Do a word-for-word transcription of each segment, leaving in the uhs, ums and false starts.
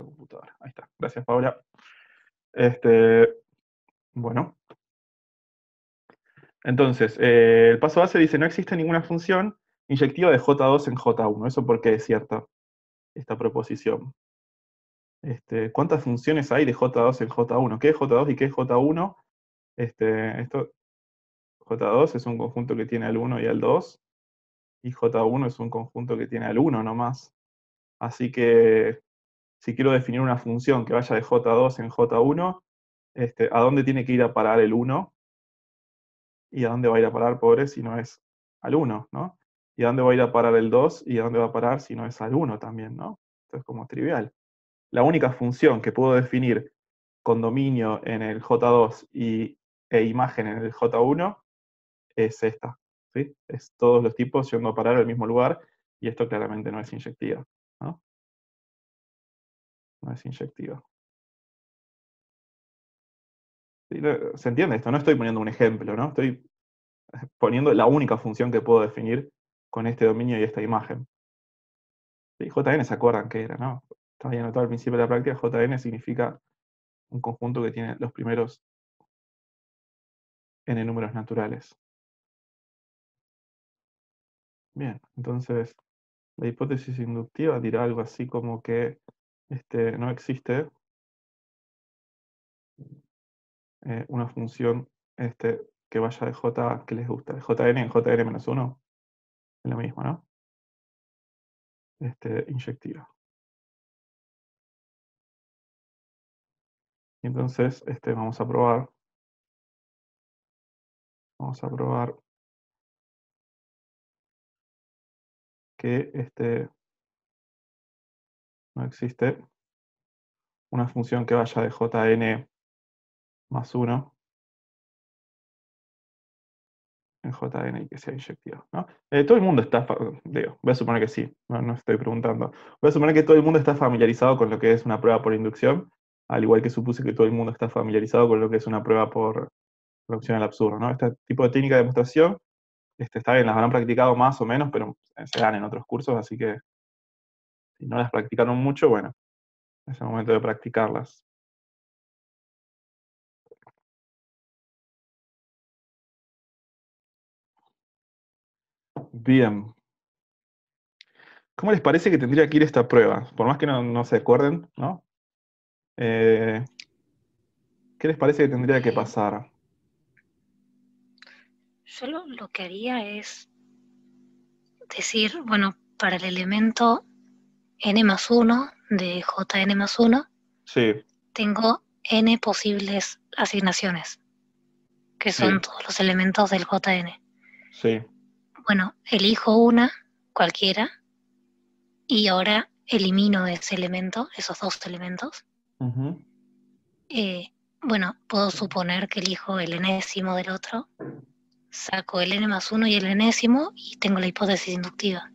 Computadora. Ahí está. Gracias, Paula. Este, bueno. Entonces, eh, el paso base dice, no existe ninguna función inyectiva de J dos en J uno. ¿Eso por qué es cierto? Esta proposición. Este, ¿cuántas funciones hay de J dos en J uno? ¿Qué es J dos y qué es J uno? Este, esto, J dos es un conjunto que tiene al uno y al dos, y J uno es un conjunto que tiene al uno nomás. Así que, si quiero definir una función que vaya de J dos en J uno, este, ¿a dónde tiene que ir a parar el uno? ¿Y a dónde va a ir a parar, pobre, si no es al uno, ¿no? ¿Y a dónde va a ir a parar el dos? ¿Y a dónde va a parar si no es al uno también, ¿no? Esto es como trivial. La única función que puedo definir con dominio en el J dos y, e imagen en el J uno es esta, ¿sí? Es todos los tipos yendo a parar al mismo lugar, y esto claramente no es inyectiva, ¿no? No es inyectiva. ¿Sí? ¿Se entiende esto? No estoy poniendo un ejemplo, ¿no? Estoy poniendo la única función que puedo definir con este dominio y esta imagen. Sí, J N se acuerdan que era, ¿no? Estaba bien anotado al principio de la práctica. J N significa un conjunto que tiene los primeros n números naturales. Bien, entonces la hipótesis inductiva dirá algo así como que este, no existe eh, una función este, que vaya de J que les gusta. De Jn en Jn menos uno es lo mismo, ¿no? Este, inyectiva. Y entonces este, vamos a probar. Vamos a probar que este, no existe una función que vaya de Jn más uno en Jn y que sea inyectiva, ¿no? Eh, todo el mundo está, digo, voy a suponer que sí, no, no estoy preguntando. Voy a suponer que todo el mundo está familiarizado con lo que es una prueba por inducción, al igual que supuse que todo el mundo está familiarizado con lo que es una prueba por reducción al absurdo, ¿no? Este tipo de técnica de demostración, este, está bien, las habrán practicado más o menos, pero se dan en otros cursos, así que si no las practicaron mucho, bueno, es el momento de practicarlas. Bien. ¿Cómo les parece que tendría que ir esta prueba? Por más que no, no se acuerden, ¿no? Eh, ¿Qué les parece que tendría que Bien. pasar? Yo lo, lo que haría es decir, bueno, para el elemento n más uno de Jn más uno, Sí, tengo n posibles asignaciones, que son sí, todos los elementos del Jn. sí. Bueno, elijo una, cualquiera, y ahora elimino ese elemento, esos dos elementos. Ujú. Eh, bueno, puedo suponer que elijo el enésimo del otro, saco el n más uno y el enésimo y tengo la hipótesis inductiva.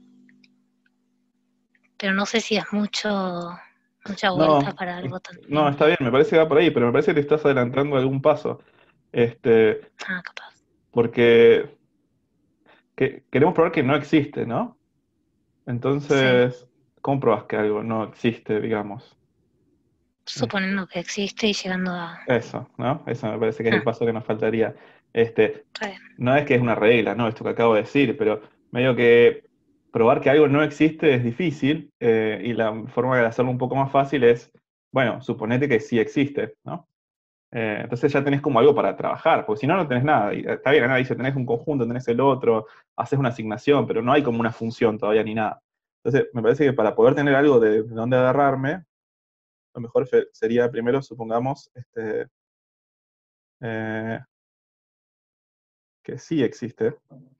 Pero no sé si es mucho, mucha vuelta No, para algo tan no, simple. está bien, me parece que va por ahí, pero me parece que te estás adelantando algún paso. Este, Ah, capaz. porque que- queremos probar que no existe, ¿no? Sí, Entonces, ¿cómo probás que algo no existe, digamos? Este, suponiendo que existe y llegando a... eso, ¿no? Eso me parece que es el Ah, paso que nos faltaría. Este, está bien. no es que es una regla, ¿no? Esto que acabo de decir, pero medio que probar que algo no existe es difícil, eh, y la forma de hacerlo un poco más fácil es, bueno, suponete que sí existe, ¿no? Eh, entonces ya tenés como algo para trabajar, porque si no, no tenés nada. Y está bien, acá dice, tenés un conjunto, tenés el otro, haces una asignación, pero no hay como una función todavía ni nada. Entonces, me parece que para poder tener algo de, de dónde agarrarme, lo mejor fe- sería primero, supongamos, este, eh, que sí existe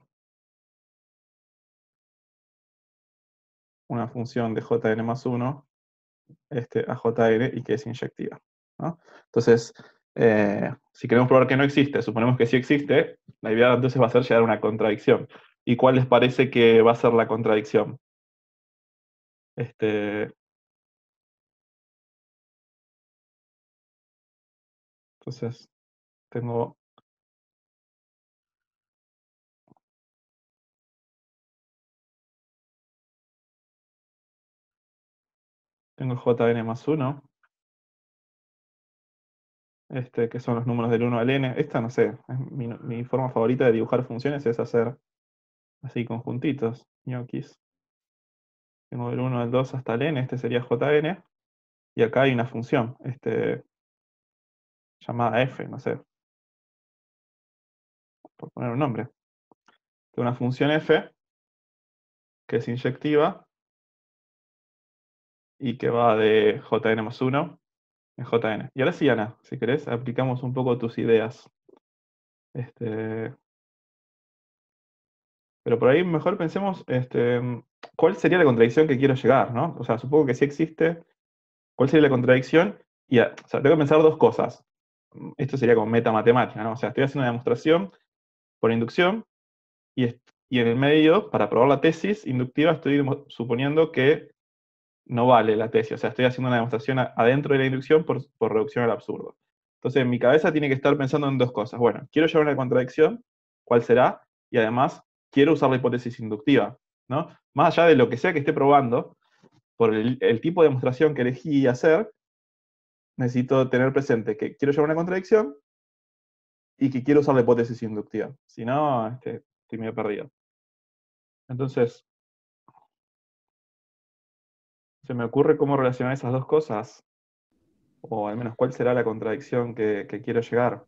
una función de Jn más uno este, a Jn y que es inyectiva, ¿no? Entonces, eh, si queremos probar que no existe, suponemos que sí existe, la idea entonces va a ser llegar a una contradicción. ¿Y cuál les parece que va a ser la contradicción? Este, entonces, tengo tengo jn más uno, este, que son los números del uno al n. Esta, no sé, es mi, mi forma favorita de dibujar funciones es hacer así conjuntitos, ñoquis. Tengo del uno al dos hasta el n, este sería jn, y acá hay una función, este, llamada f, no sé, por poner un nombre. Tengo una función f, que es inyectiva, y que va de jn más uno en jn. Y ahora sí, Ana, si querés, aplicamos un poco tus ideas. Este, pero por ahí mejor pensemos, este, cuál sería la contradicción que quiero llegar, ¿no? O sea, supongo que sí existe. ¿Cuál sería la contradicción? Y, a- o sea, tengo que pensar dos cosas. Esto sería como meta matemática, ¿no? O sea, estoy haciendo una demostración por inducción y, est- y en el medio, para probar la tesis inductiva, estoy demo- suponiendo que no vale la tesis. O sea, estoy haciendo una demostración a- adentro de la inducción por, por reducción al absurdo. Entonces, mi cabeza tiene que estar pensando en dos cosas. Bueno, quiero llevar una contradicción, ¿cuál será? Y además, quiero usar la hipótesis inductiva, ¿no? Más allá de lo que sea que esté probando, por el, el tipo de demostración que elegí hacer, necesito tener presente que quiero llevar una contradicción y que quiero usar la hipótesis inductiva. Si no, este, estoy medio perdido. Entonces, se me ocurre cómo relacionar esas dos cosas, o al menos cuál será la contradicción que, que quiero llegar.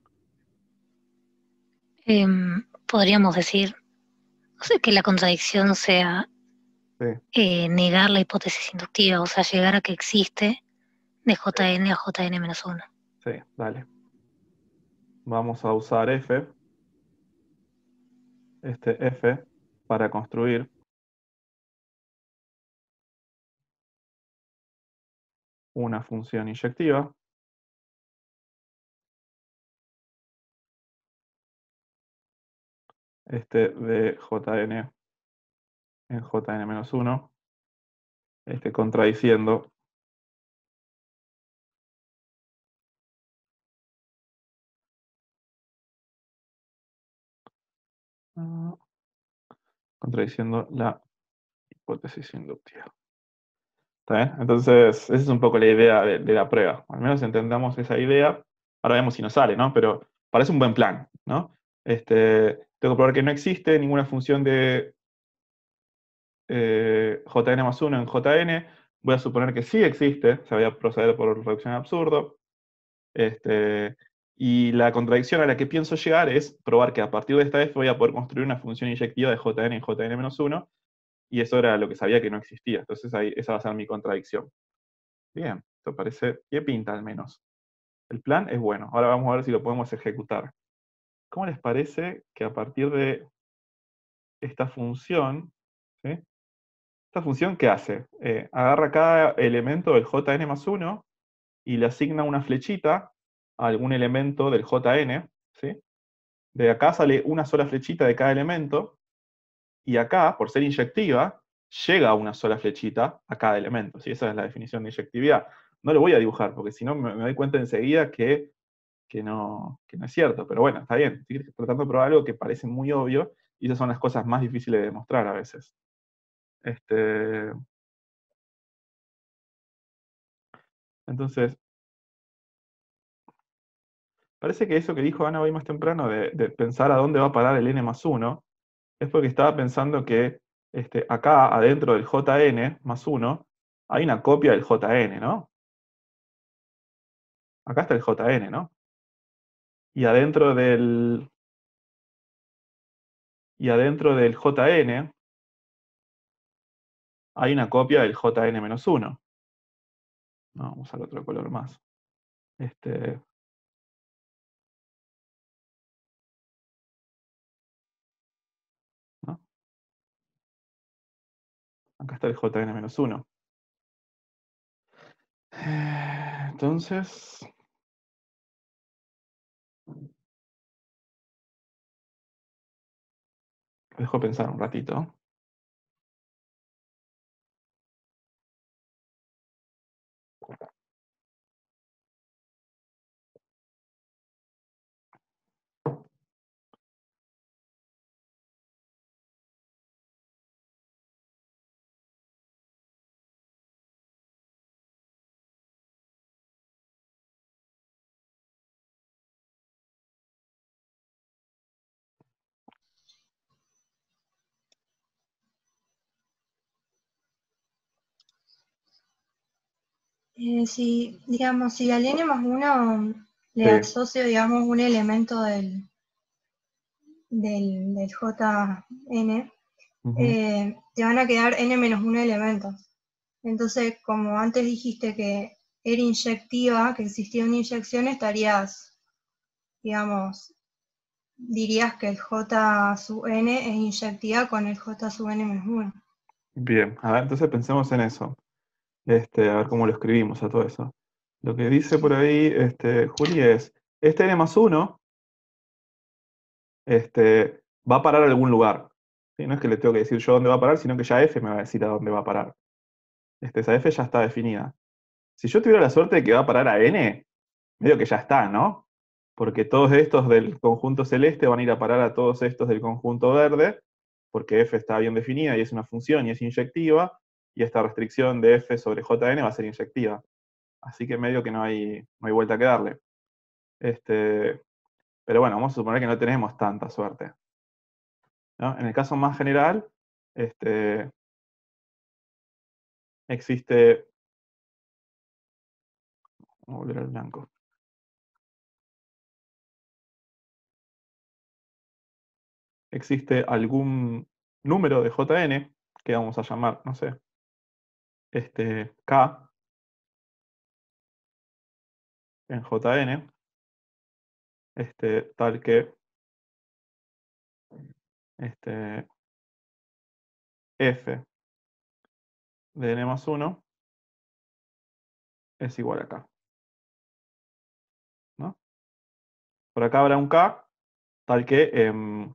Em, podríamos decir, no sé, que la contradicción sea Sí, eh, negar la hipótesis inductiva, o sea, llegar a que existe de Jn a Jn menos uno. sí, dale. Vamos a usar f, este f, para construir una función inyectiva. Este de Jn en Jn menos uno, este, contradiciendo ah, contradiciendo la hipótesis inductiva. ¿Está bien? Entonces, esa es un poco la idea de, de la prueba. Al menos entendamos esa idea. Ahora vemos si nos sale, ¿no? Pero parece un buen plan, ¿no? Este, tengo que probar que no existe ninguna función de eh, Jn más uno en Jn. Voy a suponer que sí existe. O sea, voy a proceder por reducción al absurdo. Este, y la contradicción a la que pienso llegar es probar que a partir de esta f voy a poder construir una función inyectiva de Jn en Jn menos uno. Y eso era lo que sabía que no existía. Entonces, ahí, esa va a ser mi contradicción. Bien, esto parece que pinta al menos. El plan es bueno. Ahora vamos a ver si lo podemos ejecutar. ¿Cómo les parece que a partir de esta función, ¿sí? Esta función, ¿qué hace? Eh, agarra cada elemento del Jn más uno y le asigna una flechita a algún elemento del Jn, ¿sí? De acá sale una sola flechita de cada elemento, y acá, por ser inyectiva, llega una sola flechita a cada elemento, ¿sí? Esa es la definición de inyectividad. No lo voy a dibujar, porque si no me, me doy cuenta enseguida que, que, no, que no es cierto. Pero bueno, está bien. Estoy tratando de probar algo que parece muy obvio, y esas son las cosas más difíciles de demostrar a veces. Este, entonces, parece que eso que dijo Ana hoy más temprano, de, de pensar a dónde va a parar el n más uno, es porque estaba pensando que este, acá, adentro del Jn más uno, hay una copia del Jn, ¿no? Acá está el Jn, ¿no? Y adentro del, y adentro del Jn hay una copia del Jn menos uno. No, vamos a usar otro color más. Este, ¿no? Acá está el Jn menos uno. Entonces, dejo pensar un ratito. Eh, si, digamos, si al n más uno le Sí. asocio, digamos, un elemento del, del, del Jn, Ujú. eh, te van a quedar n menos uno elementos. Entonces, como antes dijiste que era inyectiva, que existía una inyección, estarías, digamos, dirías que el J sub n es inyectiva con el J sub n menos uno. Bien, a ver, entonces pensemos en eso. Este, a ver cómo lo escribimos a todo eso. Lo que dice por ahí este, Juli es, este n más uno este, va a parar a algún lugar. ¿Sí? No es que le tengo que decir yo dónde va a parar, sino que ya f me va a decir a dónde va a parar. Este, esa f ya está definida. Si yo tuviera la suerte de que va a parar a n, medio que ya está, ¿no? Porque todos estos del conjunto celeste van a ir a parar a todos estos del conjunto verde, porque f está bien definida y es una función y es inyectiva, y esta restricción de f sobre jn va a ser inyectiva. Así que medio que no hay, no hay vuelta que darle. Este, pero bueno, vamos a suponer que no tenemos tanta suerte, ¿no? En el caso más general, este, existe... Vamos a volver al blanco. Existe algún número de Jn que vamos a llamar, no sé, este, K en Jn, este, tal que este, f de n más uno es igual a K, ¿no? Por acá habrá un K tal que em,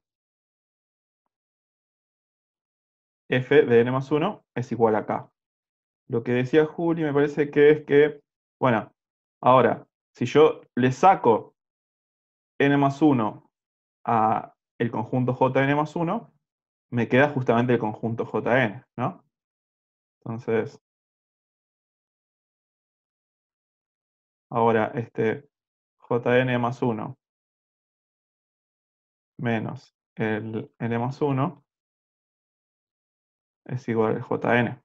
f de n más uno es igual a K. Lo que decía Juli me parece que es que, bueno, ahora, si yo le saco n más uno a el conjunto Jn más uno, me queda justamente el conjunto Jn, ¿no? Entonces, ahora, este Jn más uno menos el n más uno es igual al Jn.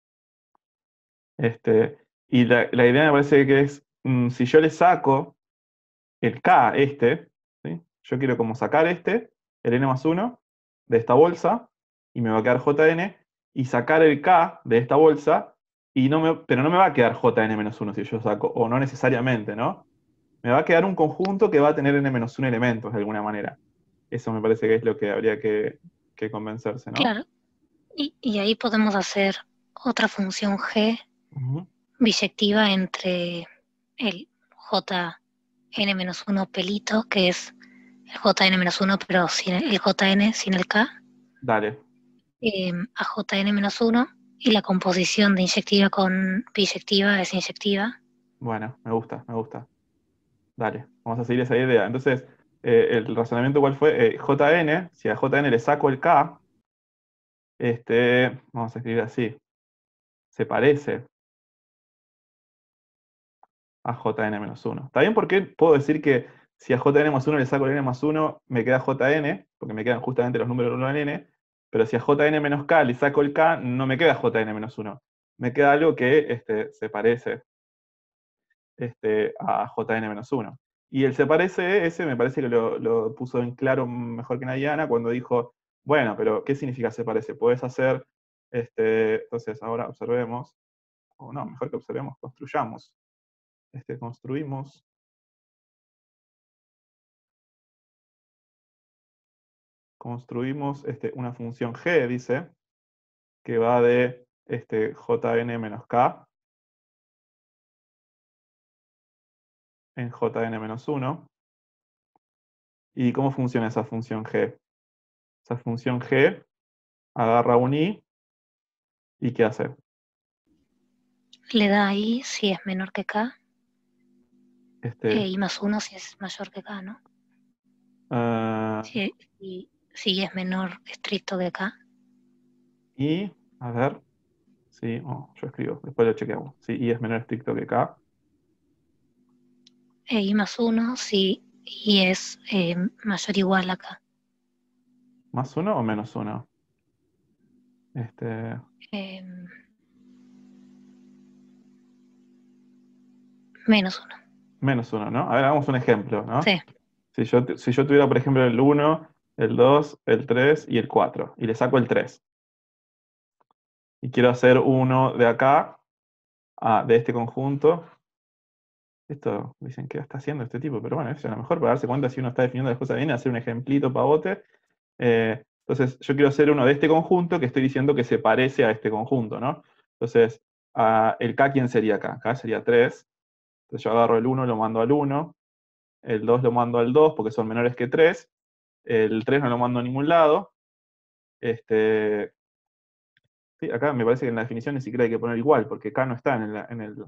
Este, y la, la idea me parece que es, mm, si yo le saco el K este, ¿sí? Yo quiero como sacar este, el n más uno, de esta bolsa, y me va a quedar Jn, y sacar el K de esta bolsa, y no me, pero no me va a quedar Jn menos uno si yo saco, o no necesariamente, ¿no? Me va a quedar un conjunto que va a tener n menos uno elementos de alguna manera. Eso me parece que es lo que habría que, que convencerse, ¿no? Claro. Y, y ahí podemos hacer otra función G Ujú. biyectiva entre el Jn-uno pelito, que es el Jn-uno, pero sin el, el Jn sin el K, Dale, eh, a Jn-uno, y la composición de inyectiva con biyectiva es inyectiva. bueno, me gusta, me gusta. Dale, vamos a seguir esa idea. Entonces, eh, el razonamiento cuál fue, Eh, Jn, si a Jn le saco el K, este, vamos a escribir así, se parece a Jn menos uno. ¿Está bien? Porque puedo decir que si a Jn más uno le saco el n más uno, me queda Jn, porque me quedan justamente los números uno en n, pero si a Jn menos k le saco el k, no me queda Jn menos uno. Me queda algo que este, se parece este, a Jn menos uno. Y el se parece ese me parece que lo, lo puso en claro mejor que nadie Ana cuando dijo, bueno, pero ¿qué significa se parece? Puedes hacer, este, entonces ahora observemos, o no, mejor que observemos, construyamos. Este, construimos construimos este, una función g, dice, que va de este, Jn menos k en Jn menos uno. ¿Y cómo funciona esa función g? Esa función g agarra un i y ¿qué hace? Le da ahí si es menor que K, Este, eh, y más uno si es mayor que K, ¿no? uh, Si, si, si es menor estricto que K. y, a ver, sí, oh, yo escribo, después lo chequeamos. Sí, i es menor estricto que k. E i más uno si i es eh, mayor o igual a K. ¿Más uno o menos uno? Este, Eh, menos uno. Menos uno, ¿no? A ver, hagamos un ejemplo, ¿no? Sí. Si yo, si yo tuviera, por ejemplo, el uno, el dos, el tres y el cuatro, y le saco el tres, y quiero hacer uno de acá, ah, de este conjunto. Esto dicen que está haciendo este tipo, pero bueno, eso a lo mejor para darse cuenta si uno está definiendo las cosas bien, hacer un ejemplito pavote. Eh, entonces, yo quiero hacer uno de este conjunto que estoy diciendo que se parece a este conjunto, ¿no? Entonces, ah, el K, ¿quién sería acá? Acá sería tres. Entonces yo agarro el uno, lo mando al uno, el dos lo mando al dos porque son menores que tres, el tres no lo mando a ningún lado. Este, sí, acá me parece que en la definición ni siquiera hay que poner igual, porque K no está en el, en el,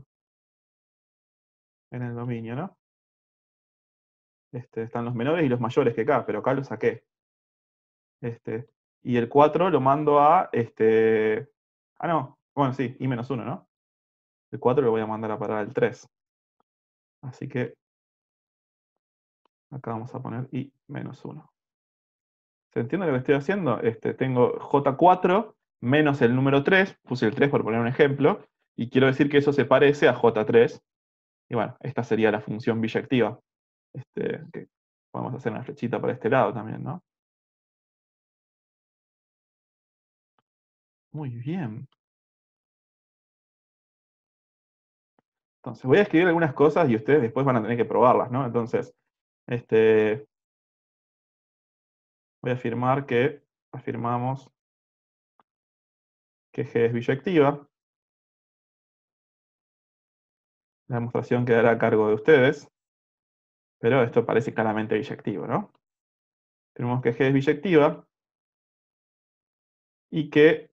en el dominio, ¿no? Este, están los menores y los mayores que K, pero acá lo saqué. Este, y el cuatro lo mando a, este, ah no, bueno sí, i menos uno, ¿no? El cuatro lo voy a mandar a parar al tres. Así que acá vamos a poner i menos uno. ¿Se entiende lo que estoy haciendo? Este, tengo J cuatro menos el número tres, puse el tres por poner un ejemplo, y quiero decir que eso se parece a J tres. Y bueno, esta sería la función biyectiva. Este, que podemos hacer una flechita para este lado también, ¿no? Muy bien. Entonces, voy a escribir algunas cosas y ustedes después van a tener que probarlas, ¿no? Entonces, este, voy a afirmar que, afirmamos que G es biyectiva. La demostración quedará a cargo de ustedes, pero esto parece claramente biyectivo, ¿no? Tenemos que G es biyectiva y que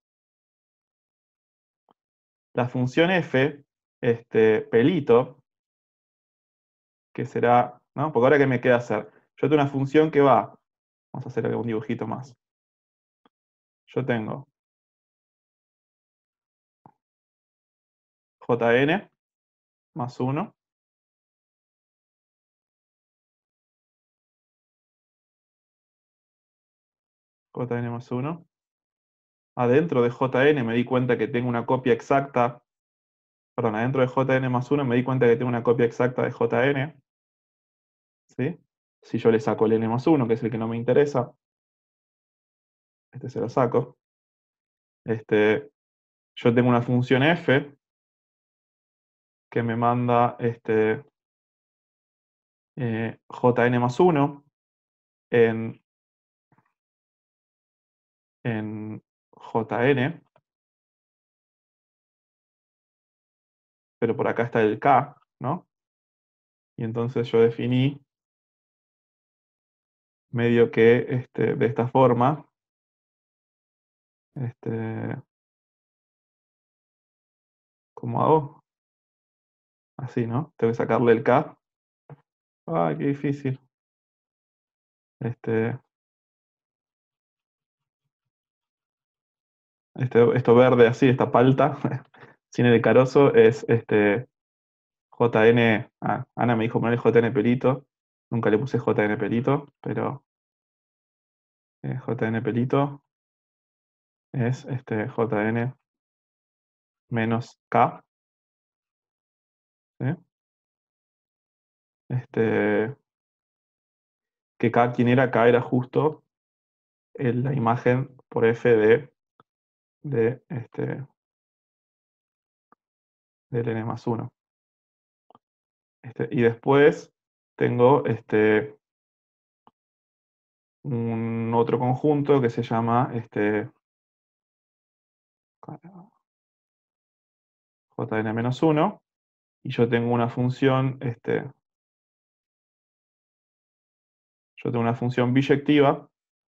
la función f, este, pelito, que será, ¿no? Porque ahora ¿qué me queda hacer? Yo tengo una función que va, vamos a hacer un dibujito más. Yo tengo Jn más uno, Jn más uno. Adentro de Jn me di cuenta que tengo una copia exacta, perdón, adentro de Jn más uno me di cuenta que tengo una copia exacta de Jn. ¿Sí? Si yo le saco el n más uno, que es el que no me interesa, este se lo saco. Este, yo tengo una función f que me manda este, eh, Jn más uno en, en Jn, pero por acá está el k, ¿no? Y entonces yo definí medio que este, de esta forma, este, ¿cómo hago? Así, ¿no? Tengo que sacarle el k. Ay, qué difícil. Este, este, esto verde así, esta palta, sin el carozo, es este, Jn. Ah, Ana me dijo ponerle Jn pelito. Nunca le puse Jn pelito, pero eh, Jn pelito es este, Jn menos k. ¿Sí? Este, que k, ¿quién era? K era justo en la imagen por f de, de este, del n más uno. Este, y después tengo este, un otro conjunto que se llama este, Jn menos uno, y yo tengo una función, este, yo tengo una función biyectiva,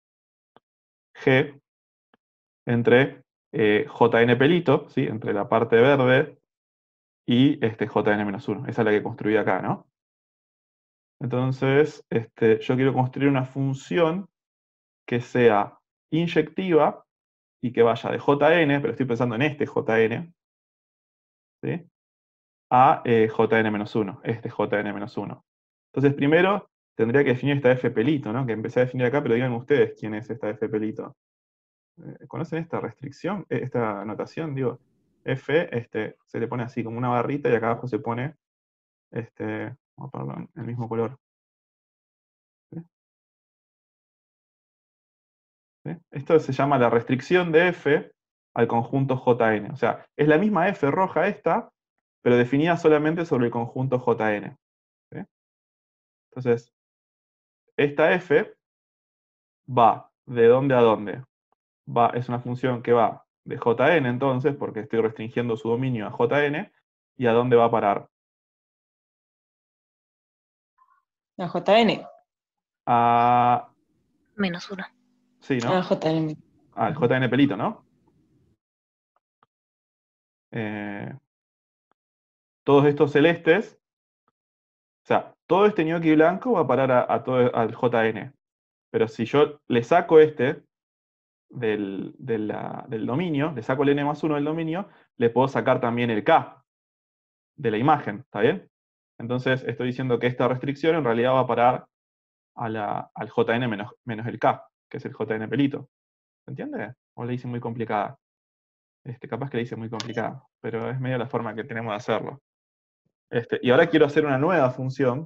g, entre eh, Jn pelito, ¿sí? Entre la parte verde y este Jn menos uno. Esa es la que construí acá, ¿no? Entonces, este, yo quiero construir una función que sea inyectiva y que vaya de Jn, pero estoy pensando en este Jn, ¿sí? A eh, Jn menos uno, este Jn menos uno. Entonces, primero tendría que definir esta f pelito, ¿no? Que empecé a definir acá, pero digan ustedes quién es esta f pelito. ¿Conocen esta restricción? Esta notación, digo, f, este, se le pone así como una barrita y acá abajo se pone Este, vamos a ponerlo en el mismo color. ¿Sí? ¿Sí? Esto se llama la restricción de F al conjunto J N. O sea, es la misma F roja esta, pero definida solamente sobre el conjunto J N. ¿Sí? Entonces, esta F va de dónde a dónde. Va, es una función que va de J N entonces, porque estoy restringiendo su dominio a J N, ¿y a dónde va a parar? A J N. A... Menos uno. Sí, ¿no? A J N. Al J N pelito, ¿no? Eh, todos estos celestes, o sea, todo este gnocchi blanco va a parar a, a todo, al J N. Pero si yo le saco este del, de la- del dominio, le saco el n más uno del dominio, le puedo sacar también el k de la imagen, ¿está bien? Entonces estoy diciendo que esta restricción en realidad va a parar a la, al J N menos, menos el K, que es el J N pelito. ¿Se entiende? O le hice muy complicada. Este, capaz que le hice muy complicada, pero es medio la forma que tenemos de hacerlo. Este, y ahora quiero hacer una nueva función.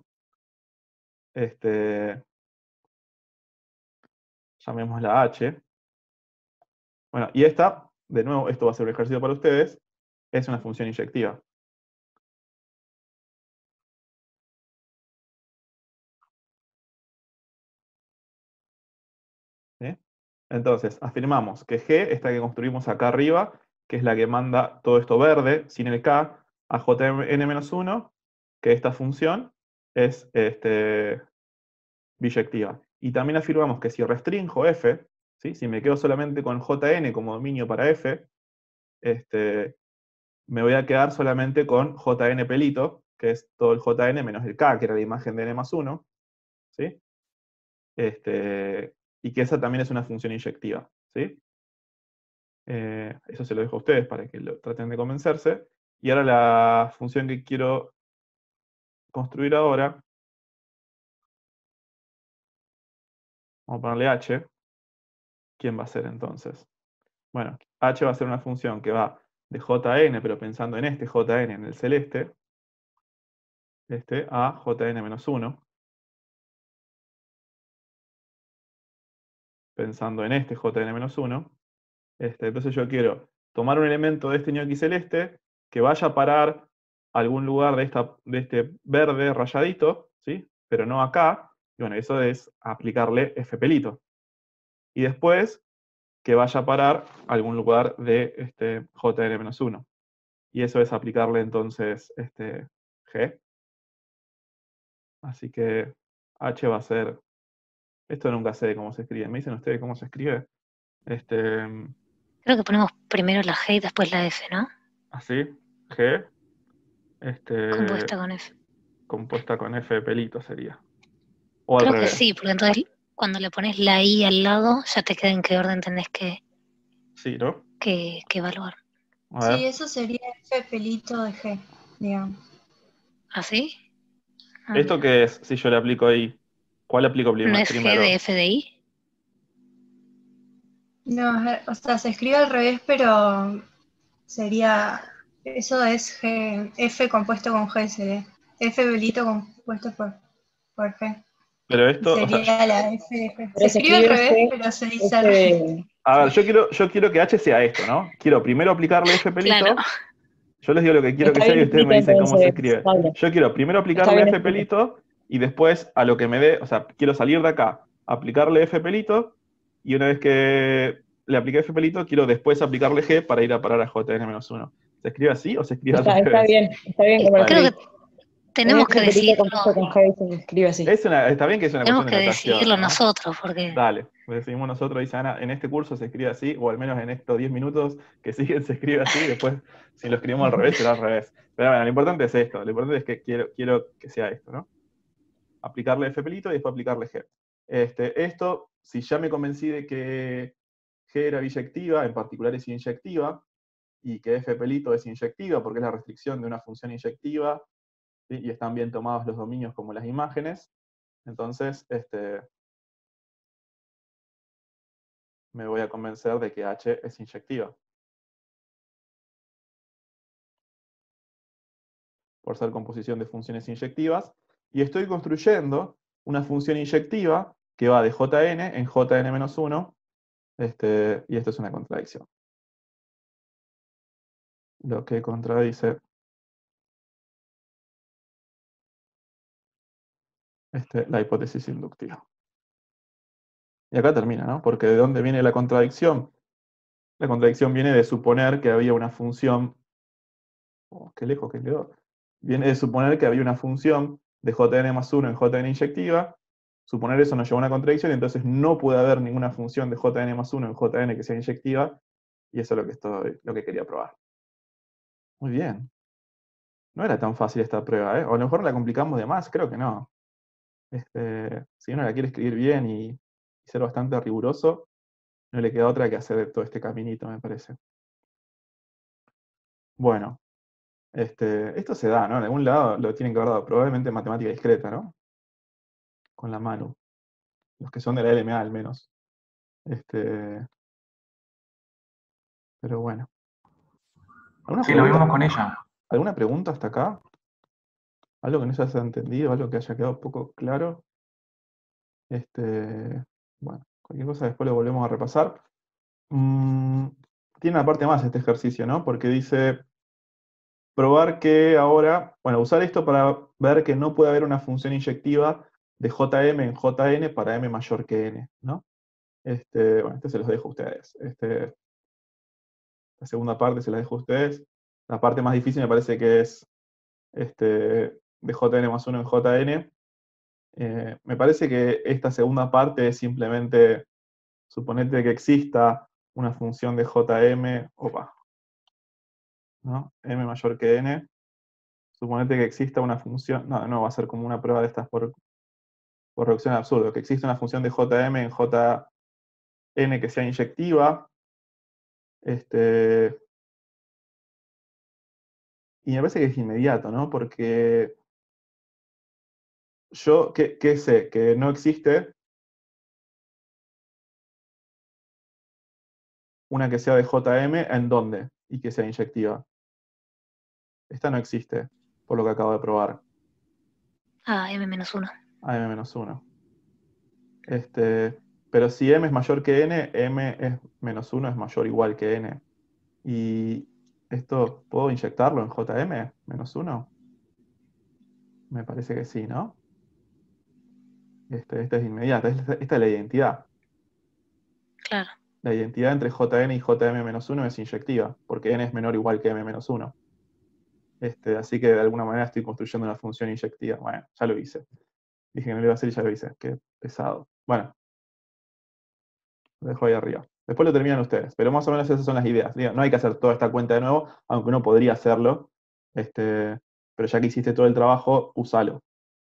Este, llamémosla H. Bueno, y esta, de nuevo, esto va a ser un ejercicio para ustedes, es una función inyectiva. ¿Sí? Entonces, afirmamos que G, esta que construimos acá arriba, que es la que manda todo esto verde, sin el K, a J N menos uno, que esta función es este, biyectiva. Y también afirmamos que si restringo F, ¿sí? Si me quedo solamente con J N como dominio para F, este, me voy a quedar solamente con J N pelito, que es todo el J N menos el K, que era la imagen de N más uno, ¿sí? Este, y que esa también es una función inyectiva, ¿sí? Eh, eso se lo dejo a ustedes para que lo traten de convencerse. Y ahora la función que quiero construir ahora, vamos a ponerle H. ¿Quién va a ser entonces? Bueno, H va a ser una función que va de J N, pero pensando en este J N, en el celeste, este, a J N menos uno. Pensando en este J N menos uno. Este, entonces yo quiero tomar un elemento de este ñoqui celeste que vaya a parar a algún lugar de, esta, de este verde rayadito, ¿sí? Pero no acá. Y bueno, eso es aplicarle F pelito. Y después que vaya a parar a algún lugar de este J N menos uno. Y eso es aplicarle entonces este G. Así que H va a ser... Esto nunca sé cómo se escribe. ¿Me dicen ustedes cómo se escribe? Este, Creo que ponemos primero la G y después la F, ¿no? así, G, este, Compuesta con F. compuesta con F de pelito sería. O al Creo que revés. sí, porque entonces cuando le pones la I al lado, ya te queda en qué orden tenés que, Sí, ¿no? que, que evaluar. A Sí, ver. eso sería F pelito de G, digamos. ¿Así? Ah, ¿Esto qué es si yo le aplico ahí? ¿Cuál aplico ¿no prim- es G de primero? F de I? No, es- o sea, se escribe al revés, pero sería, eso es G, F compuesto con G, sería. F pelito compuesto por, por G. Pero Y esto, o sea, sería la F de G. Se Pero se escribe al escribe revés, G, pero se dice al F revés. de... a ver, yo quiero, yo quiero que H sea esto, ¿no? Quiero primero aplicarle F Claro. pelito. Yo les digo lo que quiero que Está sea bien y ustedes me escrito dicen cómo se entonces, escribe. Pablo. Yo quiero primero Está aplicarle bien F escrito. pelito y después a lo que me dé, o sea, quiero salir de acá, aplicarle F pelito y una vez que le apliqué F pelito, quiero después aplicarle G para ir a parar a J N menos uno. ¿Se escribe así o se escribe al Está, está revés? bien, está bien Eh, como lo Creo Vale. que escribí. tenemos Es que F pelito decidirlo, compuesto con G y se escribe así. Es una, está bien que es una tenemos cuestión que de notación, decidirlo ¿no? nosotros, porque Dale, pues decidimos nosotros, dice Ana, en este curso se escribe así, o al menos en estos diez minutos que siguen se escribe así, después si lo escribimos al revés será al revés. Pero bueno, lo importante es esto, lo importante es que quiero, quiero que sea esto, ¿no? Aplicarle F pelito y después aplicarle G. Este, esto, si ya me convencí de que G era biyectiva, en particular es inyectiva, y que F pelito es inyectiva porque es la restricción de una función inyectiva, ¿sí? Y están bien tomados los dominios como las imágenes, entonces este, me voy a convencer de que H es inyectiva. por ser composición de funciones inyectivas, y estoy construyendo una función inyectiva que va de Jn en Jn menos uno, este, y esto es una contradicción. Lo que contradice este, la hipótesis inductiva. Y acá termina, ¿no? Porque ¿de dónde viene la contradicción? La contradicción viene de suponer que había una función... Oh, qué lejos que quedó. Viene de suponer que había una función de Jn más uno en Jn inyectiva. Suponer eso nos lleva a una contradicción, y entonces no puede haber ninguna función de Jn más uno en Jn que sea inyectiva, y eso es lo que, estoy, lo que quería probar. Muy bien. No era tan fácil esta prueba, ¿eh? O a lo mejor la complicamos de más, creo que no. Este, si uno la quiere escribir bien y, y ser bastante riguroso, no le queda otra que hacer todo este caminito, me parece. Bueno, este, esto se da, ¿no? En algún lado lo tienen que haber dado, probablemente en matemática discreta, ¿no? Con la mano. Los que son de la L M A al menos. Este, pero bueno. ¿Alguna Sí, lo pregunta? vimos con ella. ¿Alguna pregunta hasta acá? ¿Algo que no se haya entendido? ¿Algo que haya quedado poco claro? Este, bueno, cualquier cosa después lo volvemos a repasar. Mm, tiene una parte más este ejercicio, ¿no? Porque dice probar que ahora, bueno, usar esto para ver que no puede haber una función inyectiva de Jm en Jn para m mayor que n, ¿no? Este, bueno, este se los dejo a ustedes. Este, la segunda parte se la dejo a ustedes. La parte más difícil me parece que es este, de Jn más uno en Jn. Eh, me parece que esta segunda parte es simplemente suponete que exista una función de Jm, opa, ¿no? M mayor que n. Suponete que exista una función, no, no va a ser como una prueba de estas por, por reducción al absurdo, que existe una función de Jm en Jn que sea inyectiva, este, y me parece que es inmediato, ¿no? Porque yo, ¿qué, qué sé? Que no existe una que sea de Jm, ¿en dónde? Y que sea inyectiva. Esta no existe, por lo que acabo de probar. A m menos uno. A m menos uno. Este, pero si m es mayor que n, m es menos uno es mayor o igual que n. Y esto, ¿puedo inyectarlo en Jm menos uno? Me parece que sí, ¿no? Este, esta es inmediata, esta, esta es la identidad. Claro. La identidad entre Jn y Jm menos uno es inyectiva, porque n es menor o igual que m menos uno. Este, así que de alguna manera estoy construyendo una función inyectiva. Bueno, ya lo hice. Dije que no lo iba a hacer y ya lo hice. Qué pesado. Bueno, lo dejo ahí arriba. Después lo terminan ustedes, pero más o menos esas son las ideas. Digo, no hay que hacer toda esta cuenta de nuevo, aunque uno podría hacerlo. Este, pero ya que hiciste todo el trabajo, úsalo.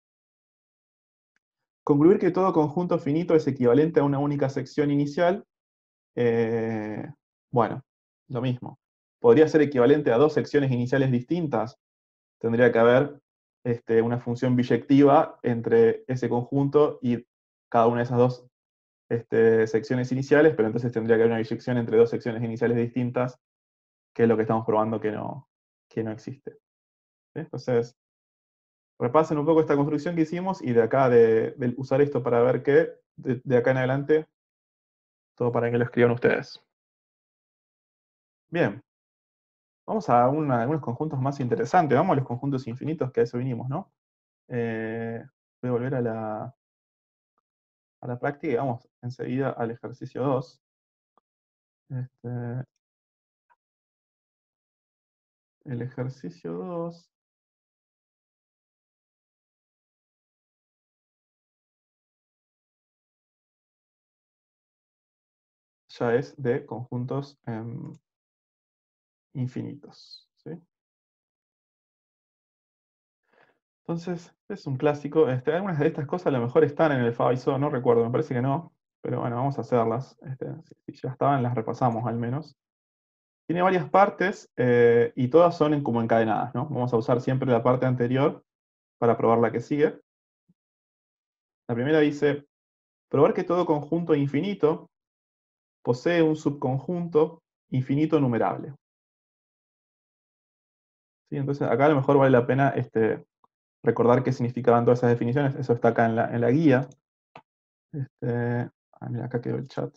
Concluir que todo conjunto finito es equivalente a una única sección inicial. Eh, bueno, lo mismo. ¿Podría ser equivalente a dos secciones iniciales distintas? Tendría que haber este, una función biyectiva entre ese conjunto y cada una de esas dos este, secciones iniciales, pero entonces tendría que haber una biyección entre dos secciones iniciales distintas, que es lo que estamos probando que no, que no existe. ¿Sí? Entonces, repasen un poco esta construcción que hicimos y de acá, de, de usar esto para ver qué, de, de acá en adelante, todo para que lo escriban ustedes. Bien. Vamos a una, algunos conjuntos más interesantes. Vamos a los conjuntos infinitos, que a eso vinimos, ¿no? Eh, voy a volver a la, a la práctica y vamos enseguida al ejercicio dos. Este, el ejercicio dos ya es de conjuntos em, infinitos, ¿sí? Entonces, es un clásico. Este, algunas de estas cosas a lo mejor están en el Faiso, no recuerdo, me parece que no. Pero bueno, vamos a hacerlas. Este, si ya estaban, las repasamos al menos. Tiene varias partes eh, y todas son en, como encadenadas, ¿no? Vamos a usar siempre la parte anterior para probar la que sigue. La primera dice, probar que todo conjunto infinito posee un subconjunto infinito numerable. ¿sí? Entonces acá a lo mejor vale la pena este, recordar qué significaban todas esas definiciones. Eso está acá en la, en la guía. Este, ah, mira, acá quedó el chat.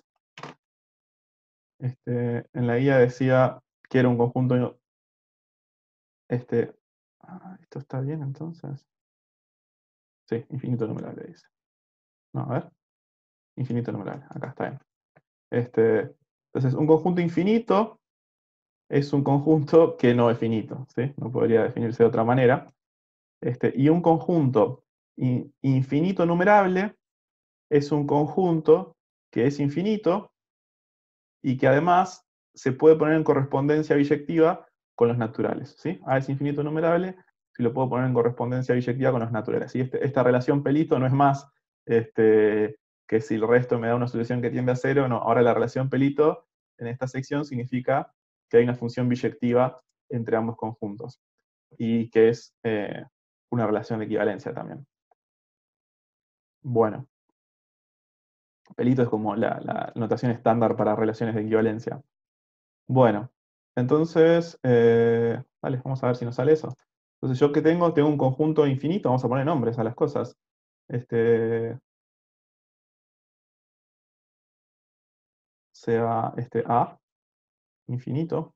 Este, en la guía decía que era un conjunto. Este, ah, ¿esto está bien entonces? Sí, infinito numerable dice. No, a ver. Infinito numerable. Acá está bien. Este, entonces, un conjunto infinito es un conjunto que no es finito, ¿sí? No podría definirse de otra manera. Este, y un conjunto in- infinito numerable es un conjunto que es infinito y que además se puede poner en correspondencia biyectiva con los naturales, ¿sí? A es infinito numerable, si lo puedo poner en correspondencia biyectiva con los naturales. Y este, esta relación pelito no es más este, que si el resto me da una solución que tiende a cero, no. Ahora la relación pelito en esta sección significa que hay una función biyectiva entre ambos conjuntos y que es eh, una relación de equivalencia también. Bueno, pelito es como la, la notación estándar para relaciones de equivalencia. Bueno, entonces, eh, vale, vamos a ver si nos sale eso. Entonces, ¿yo qué tengo? Tengo un conjunto infinito, vamos a poner nombres a las cosas. Este, sea este A, infinito,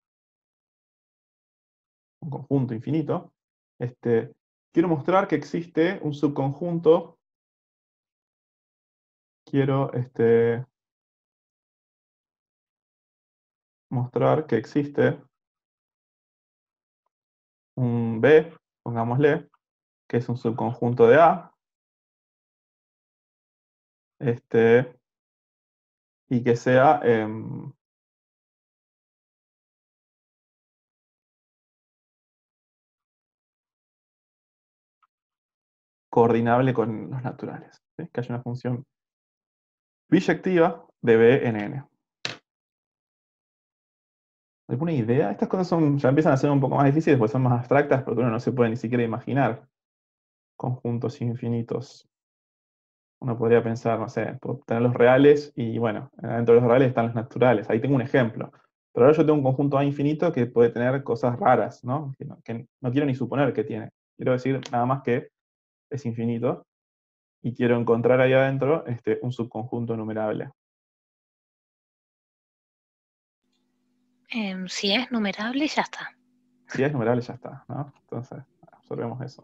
un conjunto infinito. Este, quiero mostrar que existe un subconjunto. Quiero este, mostrar que existe un B, pongámosle, que es un subconjunto de A. Este, y que sea em, coordinable con los naturales, ¿sí? Que haya una función biyectiva de B en N. ¿Alguna idea? Estas cosas son, ya empiezan a ser un poco más difíciles porque son más abstractas, porque uno no se puede ni siquiera imaginar conjuntos infinitos. Uno podría pensar, no sé, puedo tener los reales y bueno, dentro de los reales están los naturales. Ahí tengo un ejemplo. Pero ahora yo tengo un conjunto A infinito que puede tener cosas raras, ¿no? Que no, que no quiero ni suponer que tiene. Quiero decir nada más que es infinito y quiero encontrar ahí adentro este, un subconjunto numerable. Em, si es numerable, ya está. Si es numerable ya está, ¿no? Entonces, observemos eso.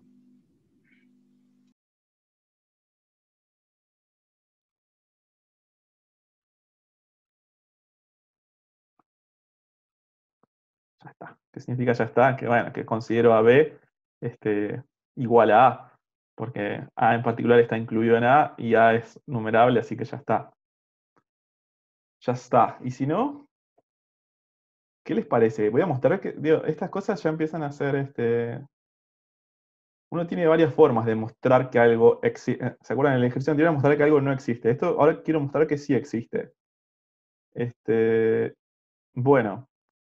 Ya está. ¿Qué significa ya está? Que bueno, que considero a B este, igual a A, porque A en particular está incluido en A y A es numerable, así que ya está. Ya está. Y si no, ¿qué les parece? Voy a mostrar que digo, estas cosas ya empiezan a ser este. Uno tiene varias formas de mostrar que algo existe. ¿Se acuerdan? En el ejercicio anterior mostrar que algo no existe. Esto ahora quiero mostrar que sí existe. Este, bueno,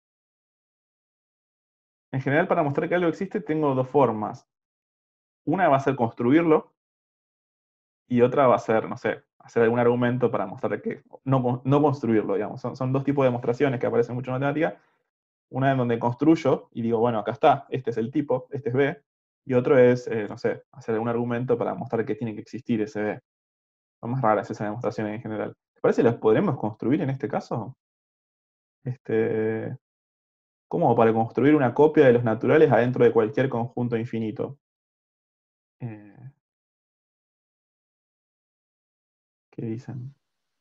en general para mostrar que algo existe tengo dos formas. Una va a ser construirlo y otra va a ser, no sé, hacer algún argumento para mostrar que no, no construirlo, digamos. Son, son dos tipos de demostraciones que aparecen mucho en matemática. Una en donde construyo y digo, bueno, acá está, este es el tipo, este es B. Y otro es, eh, no sé, hacer algún argumento para mostrar que tiene que existir ese B. Son más raras esas demostraciones en general. ¿Te parece que las podremos construir en este caso? Este, ¿cómo para construir una copia de los naturales adentro de cualquier conjunto infinito? Eh, ¿qué dicen?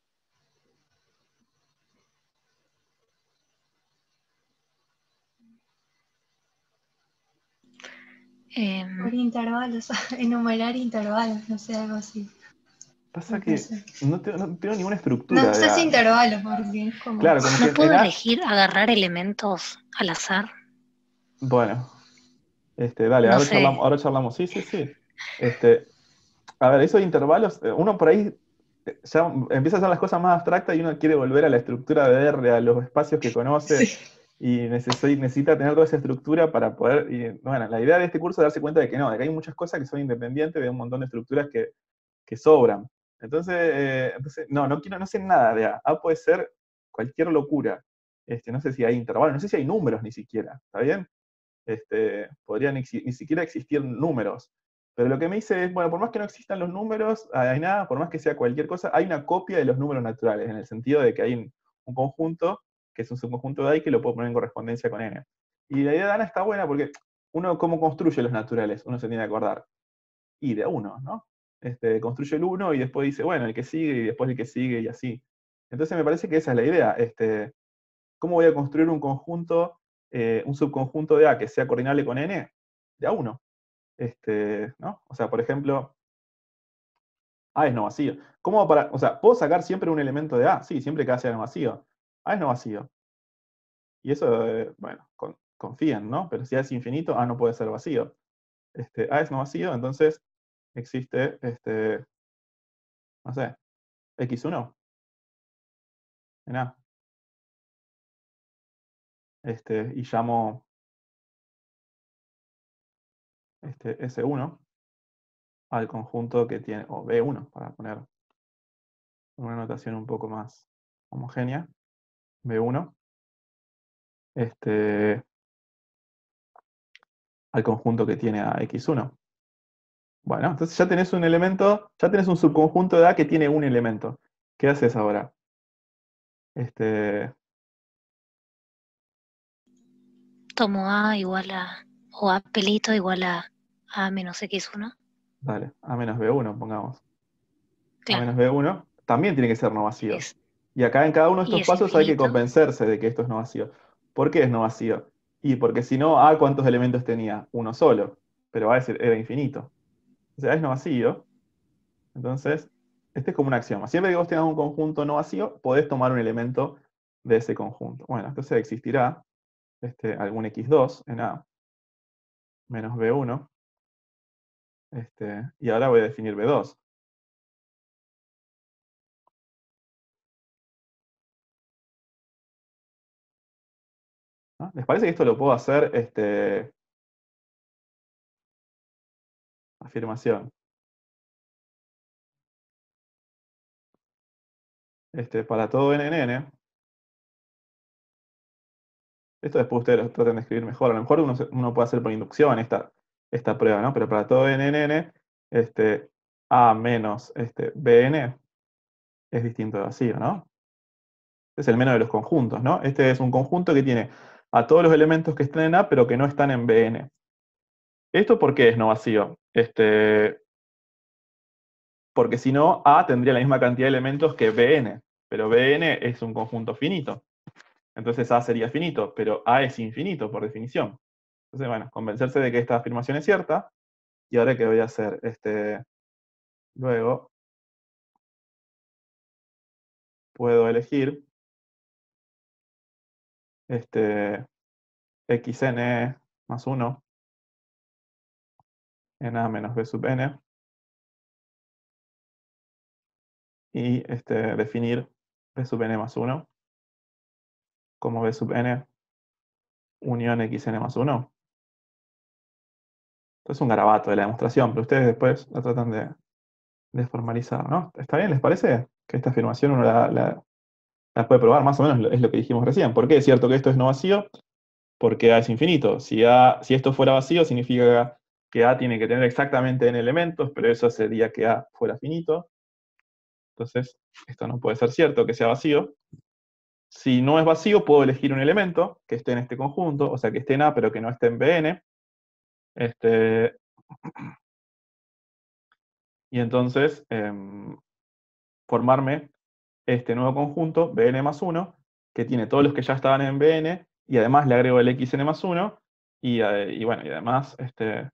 Em, Por intervalos, enumerar intervalos, no sé, algo así. Pasa No que sé. no, te- no tengo ninguna estructura No de sé si A. intervalos, porque es como. Claro, como que ¿No en puedo en A, elegir agarrar elementos al azar? bueno, este, dale, No ahora sé. charlamos, ahora charlamos. Sí, sí, sí. Este, a ver, esos intervalos, eh, uno por ahí eh, ya empieza a hacer las cosas más abstractas y uno quiere volver a la estructura de R, a los espacios que Sí. conoce, y neces- necesita tener toda esa estructura para poder. Y, bueno, la idea de este curso es darse cuenta de que no, de que hay muchas cosas que son independientes de un montón de estructuras que, que sobran. Entonces, eh, entonces, no, no quiero, no sé nada de A. A puede ser cualquier locura. Este, no sé si hay intervalos, no sé si hay números ni siquiera, ¿está bien? este, podrían ni siquiera existir números. Pero lo que me dice es, bueno, por más que no existan los números, hay nada, por más que sea cualquier cosa, hay una copia de los números naturales, en el sentido de que hay un, un conjunto, que es un subconjunto de A I, que lo puedo poner en correspondencia con N. Y la idea de Ana está buena porque uno, ¿cómo construye los naturales? Uno se tiene que acordar. Y de a uno, ¿no? Este, construye el uno y después dice, bueno, el que sigue, y después el que sigue, y así. Entonces me parece que esa es la idea. Este, ¿cómo voy a construir un conjunto, eh, un subconjunto de A que sea coordinable con N? De a uno. Este, ¿no? O sea, por ejemplo, A es no vacío. ¿Cómo para, o sea, ¿puedo sacar siempre un elemento de A? Sí, siempre que A sea no vacío. A es no vacío. Y eso, eh, bueno, con, confíen, ¿no? Pero si A es infinito, A no puede ser vacío. Este, A es no vacío, entonces existe, este, no sé, equis uno en A. Este, y llamo este, ese uno al conjunto que tiene, o be uno, para poner una notación un poco más homogénea, be uno, este, al conjunto que tiene a equis uno. Bueno, entonces ya tenés un elemento, ya tenés un subconjunto de A que tiene un elemento. ¿Qué haces ahora? Este, Tomo A igual a, o A pelito igual a A menos equis uno. dale, A menos be uno, pongamos. A Claro, menos be uno también tiene que ser no vacío. es, Y acá en cada uno de y estos es pasos hay que infinito. convencerse de que esto es no vacío. ¿Por qué es no vacío? Y porque si no, A, ¿cuántos elementos tenía? Uno solo. Pero A es- era infinito. O sea, A es no vacío. Entonces, este es como un axioma. Siempre que vos tengas un conjunto no vacío, podés tomar un elemento de ese conjunto. Bueno, entonces existirá este, algún equis dos en A menos be uno. Este, y ahora voy a definir be dos. ¿No? ¿Les parece que esto lo puedo hacer? Este, afirmación. Este, para todo n en n. Esto después ustedes lo traten de escribir mejor. A lo mejor uno, se- uno puede hacer por inducción esta, esta prueba, ¿no? Pero para todo n en n, este, A menos este, bn es distinto de vacío, ¿no? Es el menos de los conjuntos, ¿no? Este es un conjunto que tiene a todos los elementos que están en A, pero que no están en bn. ¿Esto por qué es no vacío? Este, porque si no, A tendría la misma cantidad de elementos que bn, pero bn es un conjunto finito. Entonces A sería finito, pero A es infinito por definición. Entonces, bueno, convencerse de que esta afirmación es cierta. ¿Y ahora qué voy a hacer? Este, luego puedo elegir este, xn más uno en A menos b sub n y este, definir b sub n más uno como b sub n unión xn más uno. Esto es un garabato de la demostración, pero ustedes después la tratan de, de formalizar, ¿no? ¿Está bien? ¿Les parece? Que esta afirmación uno la, la- la puede probar, más o menos es lo que dijimos recién. ¿Por qué es cierto que esto es no vacío? Porque A es infinito. Si, A, si esto fuera vacío, significa que A tiene que tener exactamente n elementos, pero eso sería que A fuera finito. Entonces, esto no puede ser cierto, que sea vacío. Si no es vacío, puedo elegir un elemento que esté en este conjunto, o sea, que esté en A, pero que no esté en bn. Este, y entonces, em, formarme este nuevo conjunto, bn más uno, que tiene todos los que ya estaban en bn, y además le agrego el xn más uno, y, eh, y bueno, y además, este,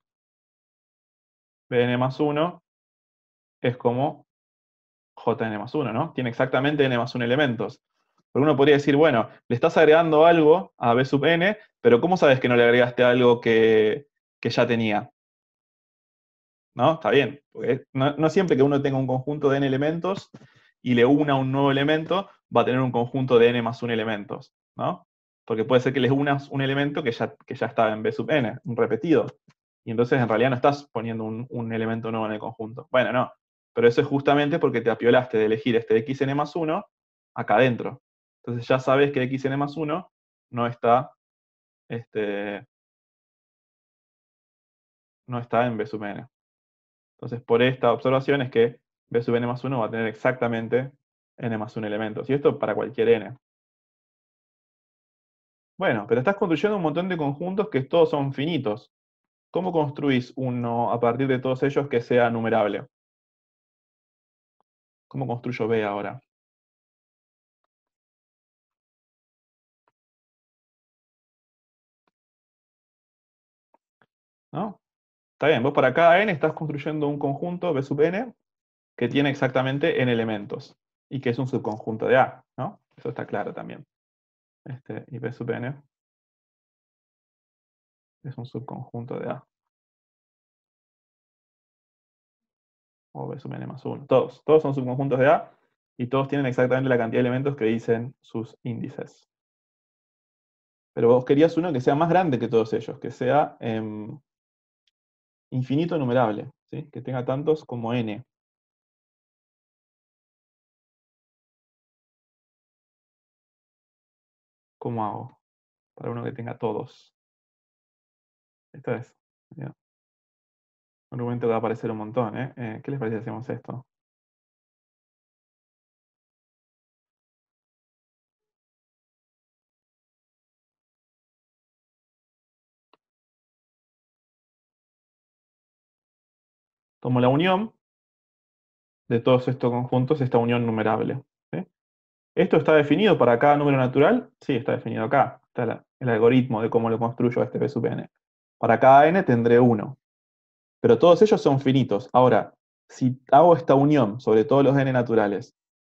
bn más uno es como jn más uno, ¿no? Tiene exactamente n más uno elementos. Porque uno podría decir, bueno, le estás agregando algo a b sub n, pero ¿cómo sabes que no le agregaste algo que, que ya tenía? ¿No? Está bien. Porque no, no siempre que uno tenga un conjunto de n elementos y le una un nuevo elemento, va a tener un conjunto de n más uno elementos, ¿no? Porque puede ser que le unas un elemento que ya, que ya estaba en b sub n, un repetido. Y entonces en realidad no estás poniendo un, un elemento nuevo en el conjunto. Bueno, no. Pero eso es justamente porque te apiolaste de elegir este xn más uno acá adentro. Entonces ya sabes que xn más uno no está este, no está en B sub n. Entonces, por esta observación es que B sub n más uno va a tener exactamente n más uno elementos. Y esto para cualquier n. Bueno, pero estás construyendo un montón de conjuntos que todos son finitos. ¿Cómo construís uno a partir de todos ellos que sea numerable? ¿Cómo construyo B ahora? ¿No? Está bien, vos para cada n estás construyendo un conjunto B sub n que tiene exactamente n elementos y que es un subconjunto de A, ¿no? Eso está claro también. Este, y B sub n es un subconjunto de A. O B sub n más uno. Todos, todos son subconjuntos de A y todos tienen exactamente la cantidad de elementos que dicen sus índices. Pero vos querías uno que sea más grande que todos ellos, que sea eh, infinito numerable, ¿sí? Que tenga tantos como n. ¿Cómo hago? Para uno que tenga todos. Esto es. ¿Ya? Un argumento que va a aparecer un montón, ¿eh? Eh, ¿Qué les parece si hacemos esto? Tomo la unión de todos estos conjuntos, esta unión numerable. ¿Sí? ¿Esto está definido para cada número natural? Sí, está definido acá. Está la- el algoritmo de cómo lo construyo a este B sub n. Para cada n tendré uno. Pero todos ellos son finitos. Ahora, si hago esta unión sobre todos los n naturales,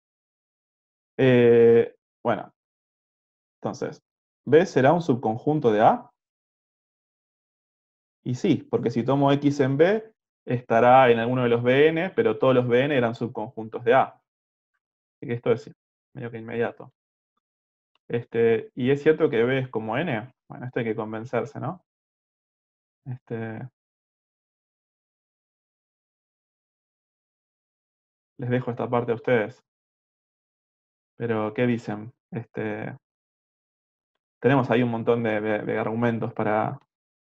eh, bueno, entonces, ¿B será un subconjunto de A? Y sí, porque si tomo X en B, estará en alguno de los B n, pero todos los B n eran subconjuntos de A. Así que esto es medio que inmediato. Este, y es cierto que B es como n. Bueno, esto hay que convencerse, ¿no? Este, les dejo esta parte a ustedes. Pero, ¿qué dicen? Este, tenemos ahí un montón de, de- de argumentos para,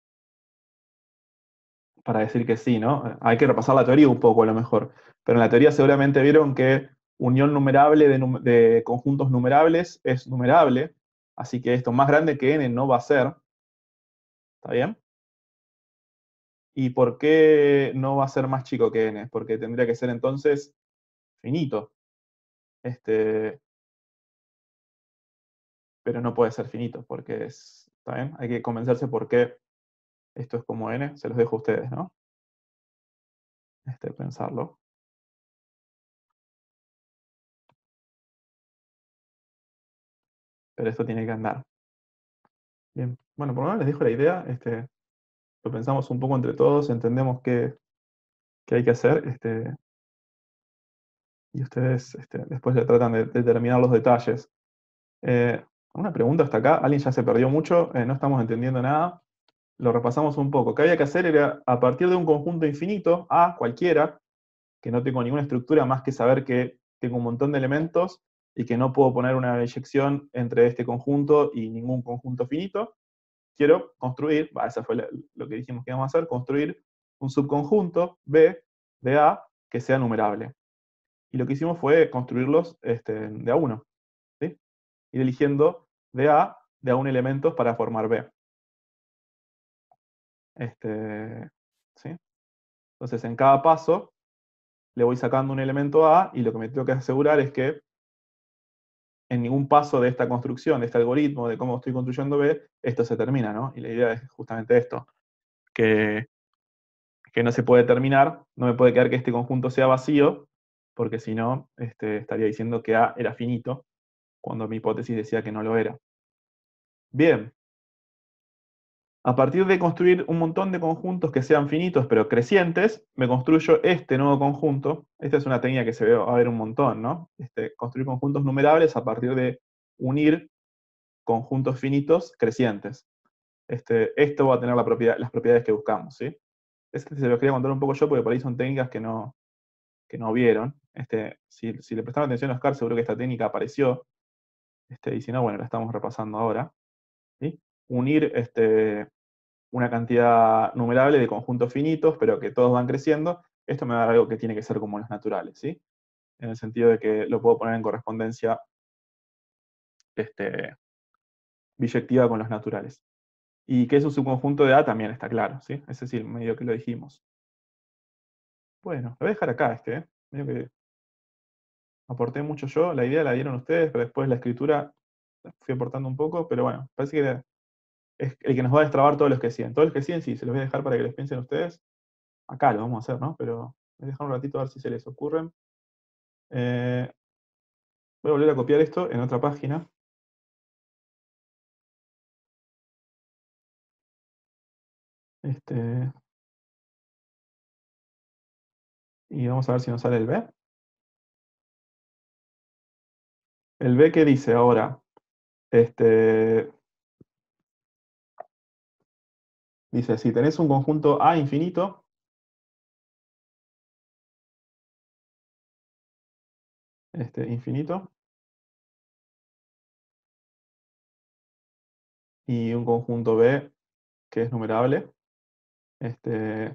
para decir que sí, ¿no? Hay que repasar la teoría un poco a lo mejor. Pero en la teoría seguramente vieron que unión numerable de, num- de conjuntos numerables es numerable. Así que esto más grande que n no va a ser. ¿Está bien? ¿Y por qué no va a ser más chico que n? Porque tendría que ser entonces finito. Este, pero no puede ser finito, porque es. ¿Está bien? Hay que convencerse por qué esto es como n. Se los dejo a ustedes, ¿no? Este, pensarlo. Pero esto tiene que andar. Bien. Bueno, por lo menos les dejo la idea. Este, lo pensamos un poco entre todos, entendemos qué, qué hay que hacer. Este, y ustedes este, después le tratan de, de determinar los detalles. Eh, una pregunta hasta acá. Alguien ya se perdió mucho. Eh, no estamos entendiendo nada. Lo repasamos un poco. ¿Qué había que hacer? Era, a partir de un conjunto infinito, A, cualquiera, que no tengo ninguna estructura más que saber que tengo un montón de elementos y que no puedo poner una inyección entre este conjunto y ningún conjunto finito, quiero construir, bah, eso fue la- lo que dijimos que íbamos a hacer, construir un subconjunto B de A que sea numerable. Y lo que hicimos fue construirlos este, de a uno, ¿sí? Ir eligiendo de A de a un elementos para formar B. Este, ¿sí? Entonces, en cada paso le voy sacando un elemento A y lo que me tengo que asegurar es que en ningún paso de esta construcción, de este algoritmo, de cómo estoy construyendo B, esto se termina, ¿no? Y la idea es justamente esto, que, que no se puede terminar, no me puede quedar que este conjunto sea vacío, porque si no, este, estaría diciendo que A era finito, cuando mi hipótesis decía que no lo era. Bien. A partir de construir un montón de conjuntos que sean finitos pero crecientes, me construyo este nuevo conjunto. Esta es una técnica que se ve, va a ver un montón, ¿no? Este, construir conjuntos numerables a partir de unir conjuntos finitos crecientes. Este, esto va a tener la propiedad, las propiedades que buscamos, ¿sí? Este se lo quería contar un poco yo porque por ahí son técnicas que no, que no vieron. Este, si, si le prestaron atención a Oscar, seguro que esta técnica apareció. Este, y si no, bueno, la estamos repasando ahora. ¿Sí? Unir este, una cantidad numerable de conjuntos finitos, pero que todos van creciendo, esto me da algo que tiene que ser como los naturales, ¿sí? En el sentido de que lo puedo poner en correspondencia este, biyectiva con los naturales. Y que es un subconjunto de A también está claro, ¿sí? Es decir, medio que lo dijimos. Bueno, lo voy a dejar acá este, ¿eh? Medio que aporté mucho yo, la idea la dieron ustedes, pero después la escritura la fui aportando un poco, pero bueno, parece que es el que nos va a destrabar todos los que siguen. Todos los que siguen, sí, se los voy a dejar para que les piensen ustedes. Acá lo vamos a hacer, ¿no? Pero voy a dejar un ratito a ver si se les ocurren. Eh, voy a volver a copiar esto en otra página. Este, y vamos a ver si nos sale el B. El B, ¿qué dice ahora? Este, dice, si tenés un conjunto A infinito, este, infinito, y un conjunto B que es numerable, este,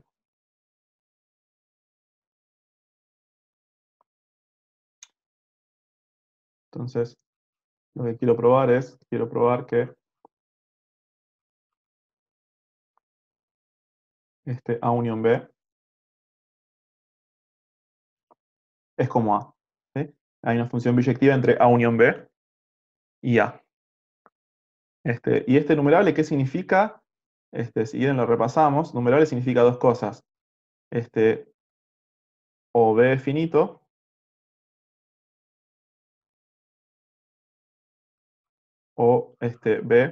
entonces lo que quiero probar es, quiero probar que este A unión B es como A, ¿sí? Hay una función biyectiva entre A unión B y A. Este, y este numerable, ¿qué significa? Este, si bien lo repasamos, numerable significa dos cosas. Este, o B finito, o este B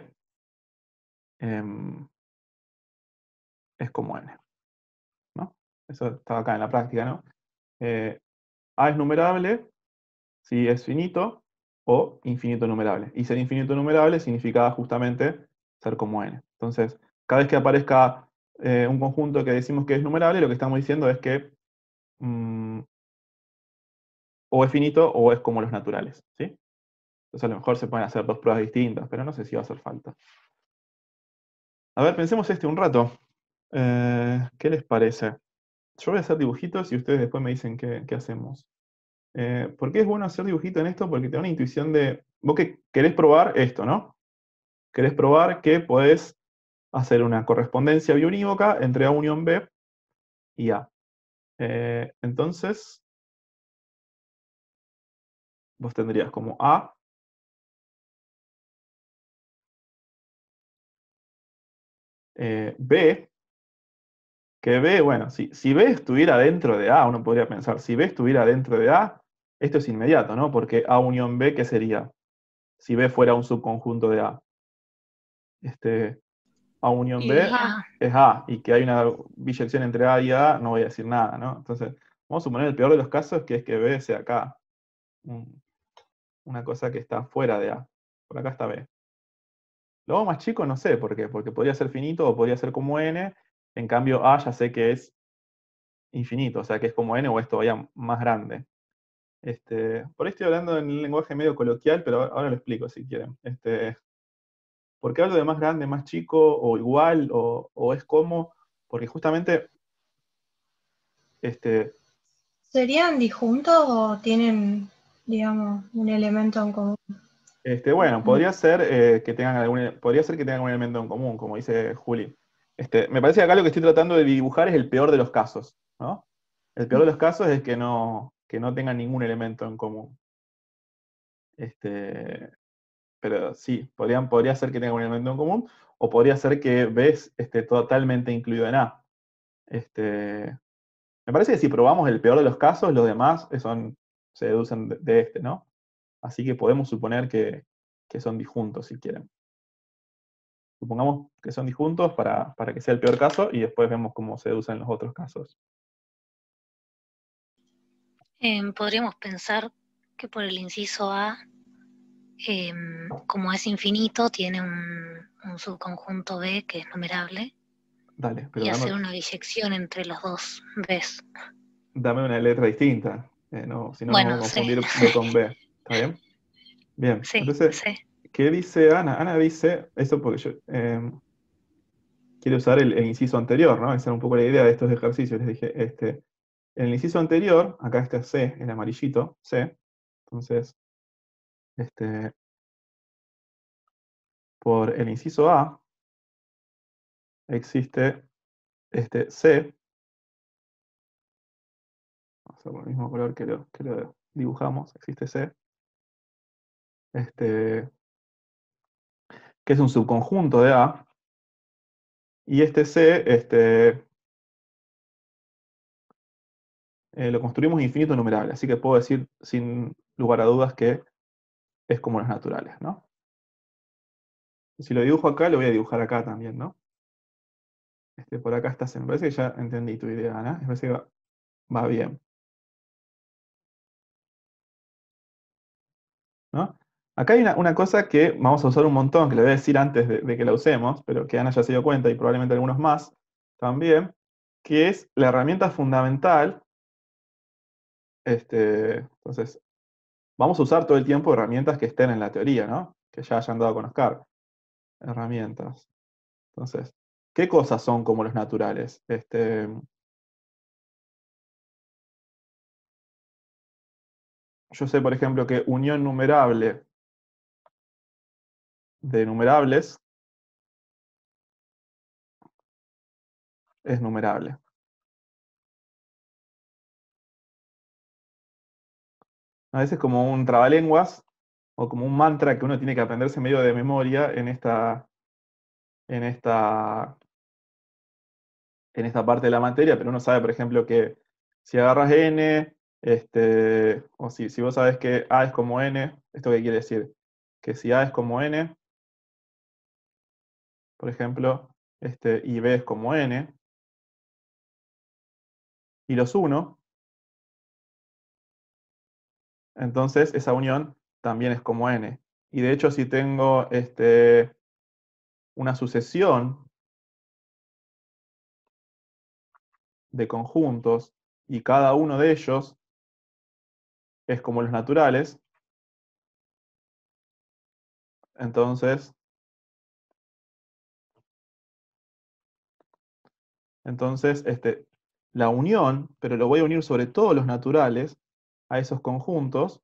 em, es como N, ¿no? Eso está acá en la práctica, ¿no? Eh, A es numerable si es finito o infinito numerable. Y ser infinito numerable significa justamente ser como N. Entonces, cada vez que aparezca eh, un conjunto que decimos que es numerable, lo que estamos diciendo es que mm, o es finito o es como los naturales, ¿sí? Entonces a lo mejor se pueden hacer dos pruebas distintas, pero no sé si va a hacer falta. A ver, pensemos este un rato. Eh, ¿qué les parece? Yo voy a hacer dibujitos y ustedes después me dicen qué, qué hacemos. Eh, ¿por qué es bueno hacer dibujito en esto? Porque te da una intuición de... Vos que querés probar esto, ¿no? Querés probar que podés hacer una correspondencia biunívoca entre A unión B y A. Eh, entonces, vos tendrías como A eh, B, que B, bueno, si, si B estuviera dentro de A, uno podría pensar, si B estuviera dentro de A, esto es inmediato, ¿no? Porque A unión B, ¿qué sería? Si B fuera un subconjunto de A. Este, A unión Y B A. es A, y que hay una biyección entre A y A, no voy a decir nada, ¿no? Entonces, vamos a suponer el peor de los casos, que es que B sea acá. Un- una cosa que está fuera de A. Por acá está B. Lo hago más chico, no sé por qué, porque podría ser finito o podría ser como N, en cambio A ya sé que es infinito, o sea que es como N o es todavía más grande. Este, por ahí estoy hablando en un lenguaje medio coloquial, pero ahora lo explico si quieren. Este, ¿por qué hablo de más grande, más chico, o igual, o, o es como? Porque justamente, este, ¿serían disjuntos o tienen, digamos, un elemento en común? este, bueno, podría ser, eh, que tengan algún, podría ser que tengan un elemento en común, como dice Juli. Este, me parece que acá lo que estoy tratando de dibujar es el peor de los casos, ¿no? El peor de los casos es que no, que no tengan ningún elemento en común. Este, pero sí, podrían, podría ser que tengan un elemento en común, o podría ser que B esté totalmente incluido en A. Este, me parece que si probamos el peor de los casos, los demás son, se deducen de, de este, ¿no? Así que podemos suponer que, que son disjuntos, si quieren. Supongamos que son disjuntos para, para que sea el peor caso, y después vemos cómo se deducen los otros casos. Em, podríamos pensar que por el inciso A, em, como es infinito, tiene un, un subconjunto B que es numerable, Dale, pero y dame, hacer una biyección entre los dos Bs. dame una letra distinta. Eh, no, si no nos Bueno, vamos a sí, confundir B con B. ¿Está bien? Bien, sí, entonces, sí. ¿qué dice Ana? Ana dice, eso porque yo, eh, quiere usar el, el inciso anterior, ¿no? Esa era un poco la idea de estos ejercicios. Les dije, este, en el inciso anterior, acá está C, el amarillito, C. Entonces, este, por el inciso A, existe este C. Vamos a hacer el mismo color que lo, que lo dibujamos, existe C. Este, que es un subconjunto de A. Y este C, este, eh, lo construimos infinito numerable, así que puedo decir sin lugar a dudas que es como los naturales, ¿no? Si lo dibujo acá, lo voy a dibujar acá también, ¿no? Este, por acá está C. Me parece que ya entendí tu idea, Ana. Me parece que va, va bien. ¿No? Acá hay una, una cosa que vamos a usar un montón, que le voy a decir antes de, de que la usemos, pero que Ana ya se dio cuenta y probablemente algunos más también, que es la herramienta fundamental. Este, entonces, vamos a usar todo el tiempo herramientas que estén en la teoría, ¿no? Que ya hayan dado a conocer. Herramientas. Entonces, ¿qué cosas son como los naturales? Este, yo sé, por ejemplo, que unión numerable de numerables es numerable. A veces como un trabalenguas o como un mantra que uno tiene que aprenderse medio de memoria en esta, en esta, en esta parte de la materia, pero uno sabe, por ejemplo, que si agarras n, este, o si, si vos sabés que A es como n, ¿esto qué quiere decir? Que si A es como n, por ejemplo, este, y B es como n, y los uno, entonces esa unión también es como n. Y de hecho, si tengo este, una sucesión de conjuntos y cada uno de ellos es como los naturales, entonces, entonces este, la unión, pero lo voy a unir sobre todos los naturales a esos conjuntos,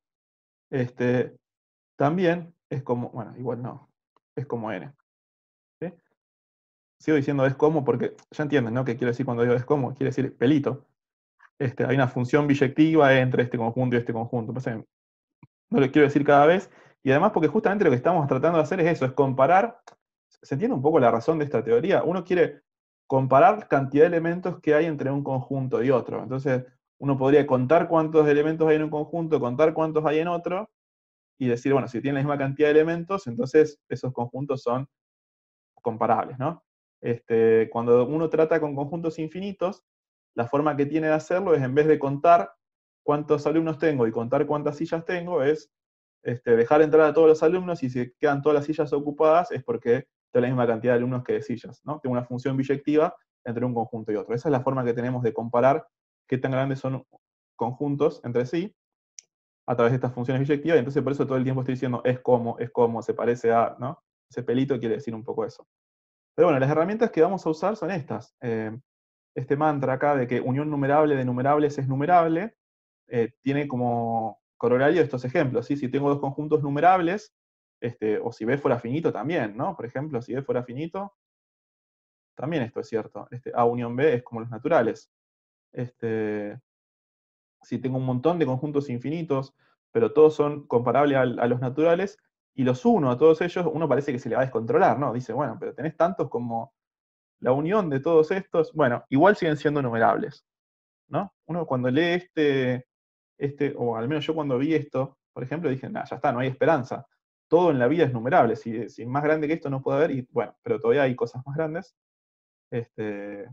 este, también es como, bueno, igual no, es como n. ¿Sí? Sigo diciendo es como porque ya entienden, ¿no? ¿Qué quiero decir cuando digo es como? Quiere decir pelito. Este, hay una función biyectiva entre este conjunto y este conjunto. Pasa que no lo quiero decir cada vez, y además porque justamente lo que estamos tratando de hacer es eso, es comparar. ¿Se entiende un poco la razón de esta teoría? Uno quiere comparar cantidad de elementos que hay entre un conjunto y otro. Entonces, uno podría contar cuántos elementos hay en un conjunto, contar cuántos hay en otro, y decir, bueno, si tienen la misma cantidad de elementos, entonces esos conjuntos son comparables, ¿no? Este, cuando uno trata con conjuntos infinitos, la forma que tiene de hacerlo es, en vez de contar cuántos alumnos tengo y contar cuántas sillas tengo, es este, dejar entrar a todos los alumnos, y si quedan todas las sillas ocupadas es porque tengo la misma cantidad de alumnos que de sillas, ¿no? Tengo una función biyectiva entre un conjunto y otro. Esa es la forma que tenemos de comparar qué tan grandes son conjuntos entre sí a través de estas funciones biyectivas, y entonces por eso todo el tiempo estoy diciendo es como, es como, se parece a, ¿no? Ese pelito quiere decir un poco eso. Pero bueno, las herramientas que vamos a usar son estas. Eh, este mantra acá de que unión numerable de numerables es numerable, eh, tiene como corolario estos ejemplos, ¿sí? Si tengo dos conjuntos numerables, este, o si B fuera finito también, ¿no? Por ejemplo, si B fuera finito, también esto es cierto. Este, A unión B es como los naturales. Este, si tengo un montón de conjuntos infinitos, pero todos son comparables a, a los naturales, y los uno a todos ellos, uno parece que se le va a descontrolar, ¿no? Dice, bueno, pero tenés tantos como la unión de todos estos, bueno, igual siguen siendo numerables, ¿no? Uno cuando lee este, este, o al menos yo cuando vi esto, por ejemplo, dije, nah, ya está, no hay esperanza. Todo en la vida es numerable, si, si más grande que esto no puede haber, y bueno, pero todavía hay cosas más grandes. Este,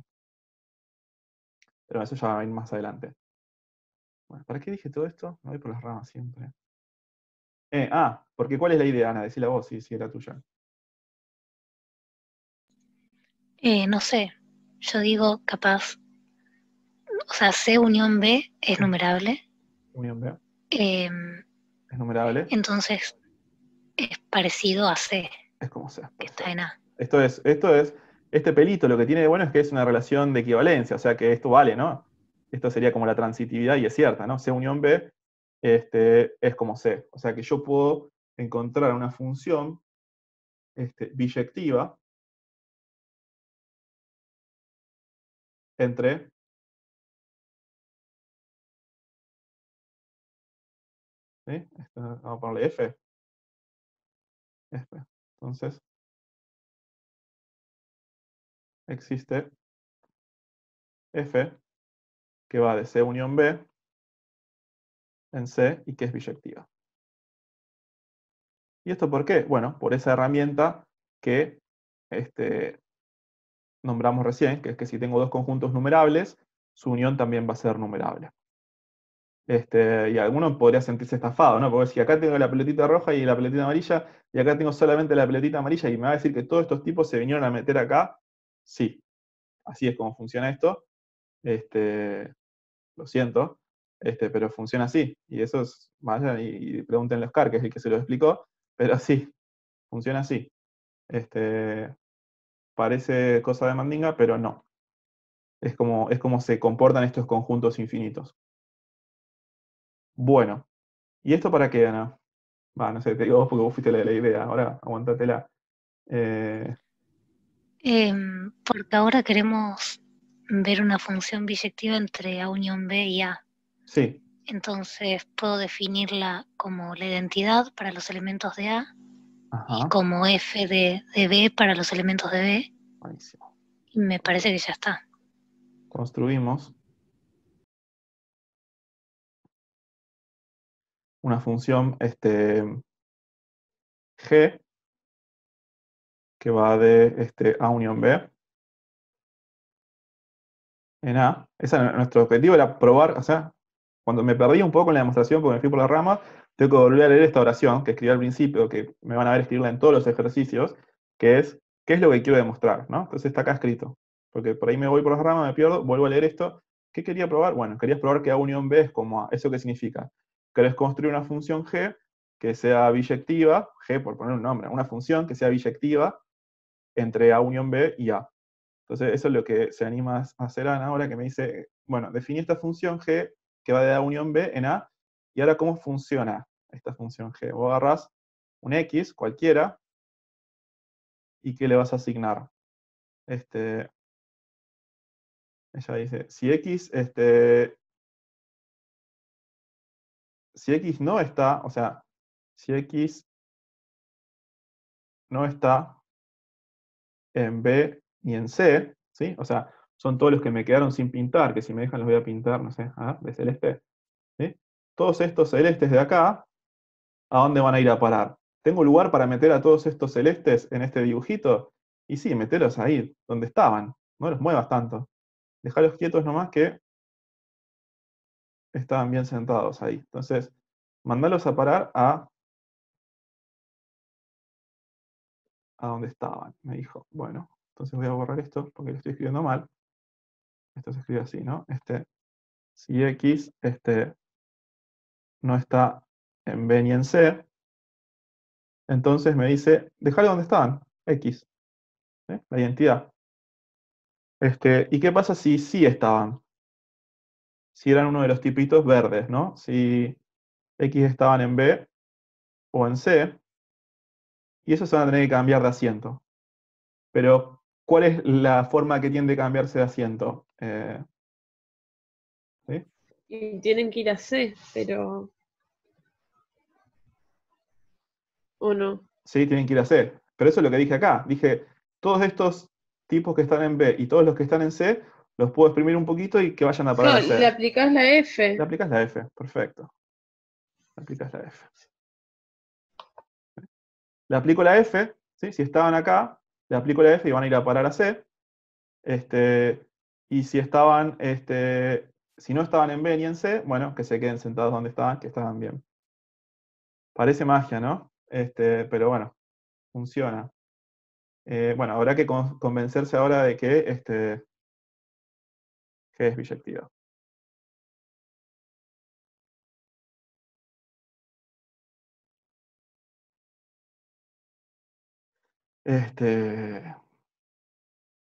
pero eso ya va a ir más adelante. Bueno, ¿para qué dije todo esto? Me voy por las ramas siempre. Eh, ah, porque ¿cuál es la idea, Ana? Decíla vos, si, si era tuya. Eh, no sé, yo digo capaz, o sea, C unión B es numerable. Unión B. Eh, Es numerable. entonces es parecido a C, Es como C. que está en A. Esto es, esto es Este pelito lo que tiene de bueno es que es una relación de equivalencia, o sea que esto vale, ¿no? Esto sería como la transitividad y es cierta, ¿no? C unión B este, es como C. O sea que yo puedo encontrar una función este, biyectiva entre ¿sí? Esto, vamos a ponerle F. F. Entonces, existe F que va de C unión B en C y que es biyectiva. ¿Y esto por qué? Bueno, por esa herramienta que este, nombramos recién, que es que si tengo dos conjuntos numerables, su unión también va a ser numerable. Este, y alguno podría sentirse estafado, ¿no? Porque si acá tengo la pelotita roja y la pelotita amarilla, y acá tengo solamente la pelotita amarilla, y me va a decir que todos estos tipos se vinieron a meter acá, sí, así es como funciona esto. Este, lo siento, este, pero funciona así. Y eso es, vayan y, y pregúntenle a Oscar, que es el que se lo explicó, pero sí, funciona así. Este, parece cosa de mandinga, pero no. Es como, es como se comportan estos conjuntos infinitos. Bueno, ¿y esto para qué, Ana? Va, no sé, te digo vos porque vos fuiste la de la idea, ahora aguantatela. Eh, Em, porque ahora queremos ver una función biyectiva entre A unión B y A. sí, Entonces puedo definirla como la identidad para los elementos de A y ajá, como F de, de B para los elementos de B. buenísimo. Y me parece que ya está. Construimos una función este, G que va de este, A unión B en A. Esa, nuestro objetivo era probar, o sea, cuando me perdí un poco en la demostración porque me fui por la rama, tengo que volver a leer esta oración que escribí al principio, que me van a ver escribirla en todos los ejercicios, que es, ¿qué es lo que quiero demostrar? ¿No? Entonces está acá escrito. Porque por ahí me voy por las ramas, me pierdo, vuelvo a leer esto. ¿Qué quería probar? Bueno, quería probar que A unión B es como A. ¿Eso qué significa? Querés construir una función G que sea biyectiva, G por poner un nombre, una función que sea biyectiva entre A unión B y A. Entonces, eso es lo que se anima a hacer Ana ahora, que me dice, bueno, definí esta función G que va de A unión B en A, y ahora cómo funciona esta función G. Vos agarrás un X, cualquiera, y ¿qué le vas a asignar? Este, ella dice, si X, este, si X no está, o sea, si X no está en B ni en C, ¿sí? O sea, son todos los que me quedaron sin pintar, que si me dejan los voy a pintar, no sé, ah, de celeste, ¿sí? Todos estos celestes de acá, ¿a dónde van a ir a parar? ¿Tengo lugar para meter a todos estos celestes en este dibujito? Y sí, meterlos ahí, donde estaban. No los muevas tanto. Dejalos quietos nomás que estaban bien sentados ahí. Entonces, mandalos a parar a, a donde estaban, me dijo. Bueno, entonces voy a borrar esto porque lo estoy escribiendo mal. Esto se escribe así, ¿no? Este, si X este, no está en B ni en C, entonces me dice, dejalo donde estaban, X, ¿eh? La identidad. Este, ¿y qué pasa si sí estaban? Si eran uno de los tipitos verdes, ¿no? Si X estaban en B o en C, y eso se van a tener que cambiar de asiento. Pero, ¿cuál es la forma que tiende a cambiarse de asiento? Eh, ¿sí? Y tienen que ir a C, pero. ¿O no? Sí, tienen que ir a C. Pero eso es lo que dije acá. Dije, todos estos tipos que están en B y todos los que están en C, los puedo exprimir un poquito y que vayan a parar No, a C. le aplicás la Le F. aplicas la F, perfecto. Le aplicas la F. Le aplico la F, ¿sí? Si estaban acá, le aplico la F y van a ir a parar a C. Este, y si estaban, este, si no estaban en B ni en C, bueno, que se queden sentados donde estaban, que estaban bien. Parece magia, ¿no? Este, pero bueno, funciona. Eh, bueno, habrá que con- convencerse ahora de que este, G es biyectiva. Este,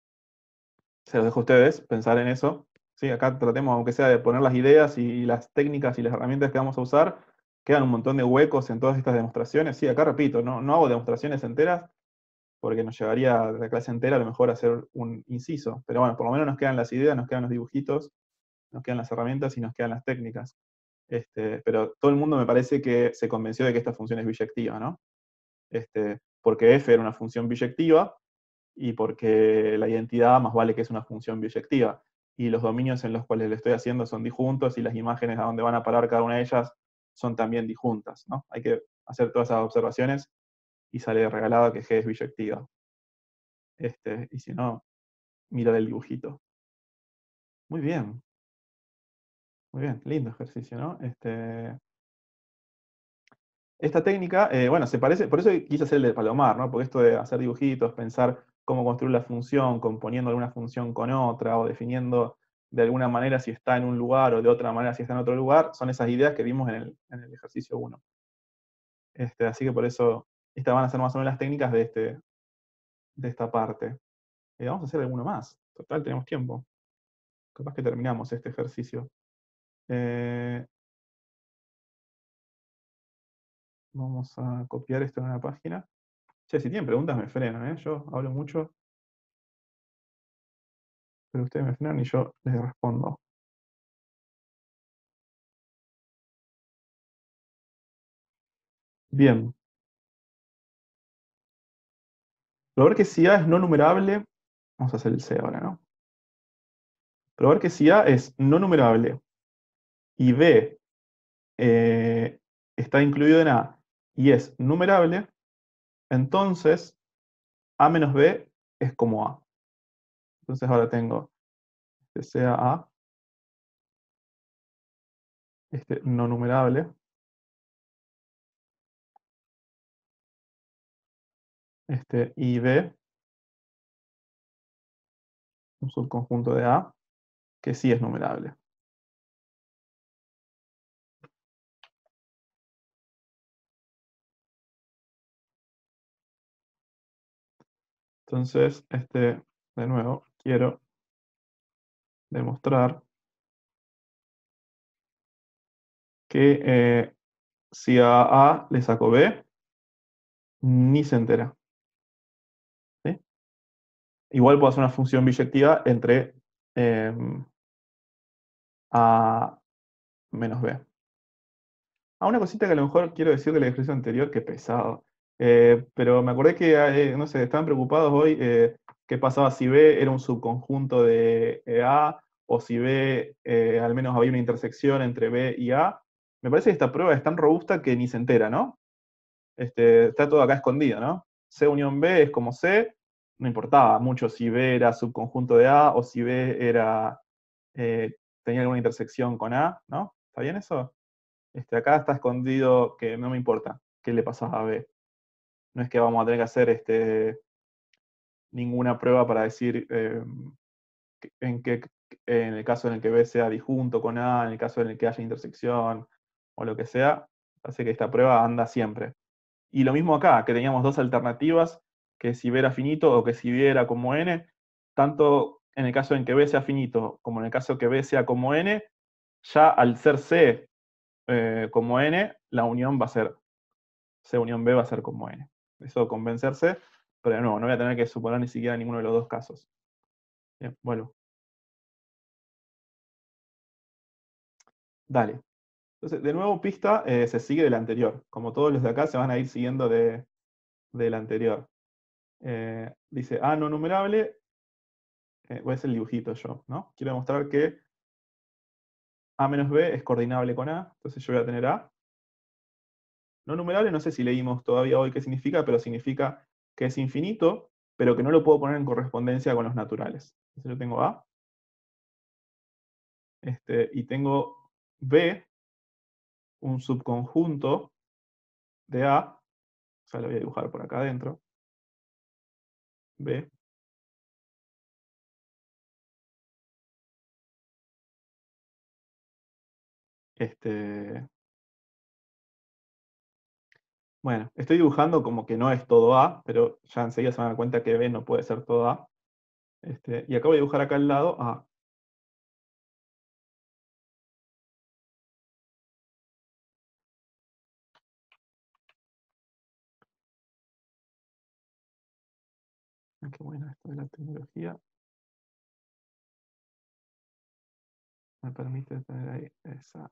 se los dejo a ustedes pensar en eso. ¿Sí? Acá tratemos, aunque sea, de poner las ideas y las técnicas y las herramientas que vamos a usar. Quedan un montón de huecos en todas estas demostraciones. Sí, acá repito, no, no hago demostraciones enteras, porque nos llevaría la clase entera a lo mejor a hacer un inciso. Pero bueno, por lo menos nos quedan las ideas, nos quedan los dibujitos, nos quedan las herramientas y nos quedan las técnicas. Este, pero todo el mundo me parece que se convenció de que esta función es biyectiva, ¿no? Este, porque f era una función biyectiva, y porque la identidad más vale que es una función biyectiva. Y los dominios en los cuales le estoy haciendo son disjuntos, y las imágenes a donde van a parar cada una de ellas son también disjuntas, ¿no? Hay que hacer todas esas observaciones y sale regalado que G es biyectiva. Este, y si no, mirar el dibujito. Muy bien. Muy bien, lindo ejercicio, ¿no? Este, esta técnica, eh, bueno, se parece, por eso quise hacer el de Palomar, ¿no? Porque esto de hacer dibujitos, pensar cómo construir la función, componiendo alguna función con otra, o definiendo de alguna manera si está en un lugar, o de otra manera si está en otro lugar, son esas ideas que vimos en el, en el ejercicio uno. Este, así que por eso, estas van a ser más o menos las técnicas de, este, de esta parte. Eh, vamos a hacer alguno más. Total, tenemos tiempo. Capaz que terminamos este ejercicio. Eh, vamos a copiar esto en una página. Che, si tienen preguntas me frenan, ¿eh? Yo hablo mucho, pero ustedes me frenan y yo les respondo. Bien. Probar que si A es no numerable, vamos a hacer el C ahora, ¿no? Probar que si A es no numerable y B eh, está incluido en A y es numerable, entonces A menos B es como A. Entonces ahora tengo que sea A, este no numerable, este y B, un subconjunto de A, que sí es numerable. Entonces, este, de nuevo, quiero demostrar que eh, si a A le saco B, ni se entera. ¿Sí? Igual puedo hacer una función biyectiva entre eh, A menos B. Ah, una cosita que a lo mejor quiero decir del ejercicio anterior, que pesado. Eh, pero me acordé que, eh, no sé, estaban preocupados hoy eh, qué pasaba si B era un subconjunto de eh, A, o si B eh, al menos había una intersección entre B y A. Me parece que esta prueba es tan robusta que ni se entera, ¿no? Este, está todo acá escondido, ¿no? C unión B es como C, no importaba mucho si B era subconjunto de A o si B era, eh, tenía alguna intersección con A, ¿no? ¿Está bien eso? Este, acá está escondido que no me importa qué le pasa a B. No es que vamos a tener que hacer este, ninguna prueba para decir eh, en, qué, en el caso en el que B sea disjunto con A, en el caso en el que haya intersección o lo que sea. Así que esta prueba anda siempre. Y lo mismo acá, que teníamos dos alternativas, que si B era finito o que si B era como N, tanto en el caso en que B sea finito como en el caso que B sea como N, ya al ser C eh, como N, la unión va a ser, C unión B va a ser como N. Eso convencerse, pero no, no voy a tener que suponer ni siquiera ninguno de los dos casos. Bien, bueno. Dale. Entonces, de nuevo, pista eh, se sigue del anterior. Como todos los de acá se van a ir siguiendo de, del anterior. Eh, dice A no numerable, eh, voy a hacer el dibujito yo, ¿no? Quiero demostrar que A menos B es coordinable con A, entonces yo voy a tener A. No numerable, no sé si leímos todavía hoy qué significa, pero significa que es infinito, pero que no lo puedo poner en correspondencia con los naturales. Entonces yo tengo A, este, y tengo B, un subconjunto de A, o sea, lo voy a dibujar por acá adentro, B, este, bueno, estoy dibujando como que no es todo A, pero ya enseguida se van a dar cuenta que B no puede ser todo A. Este, y acabo de dibujar acá al lado A. Ah, qué bueno esto de la tecnología. Me permite tener ahí esa.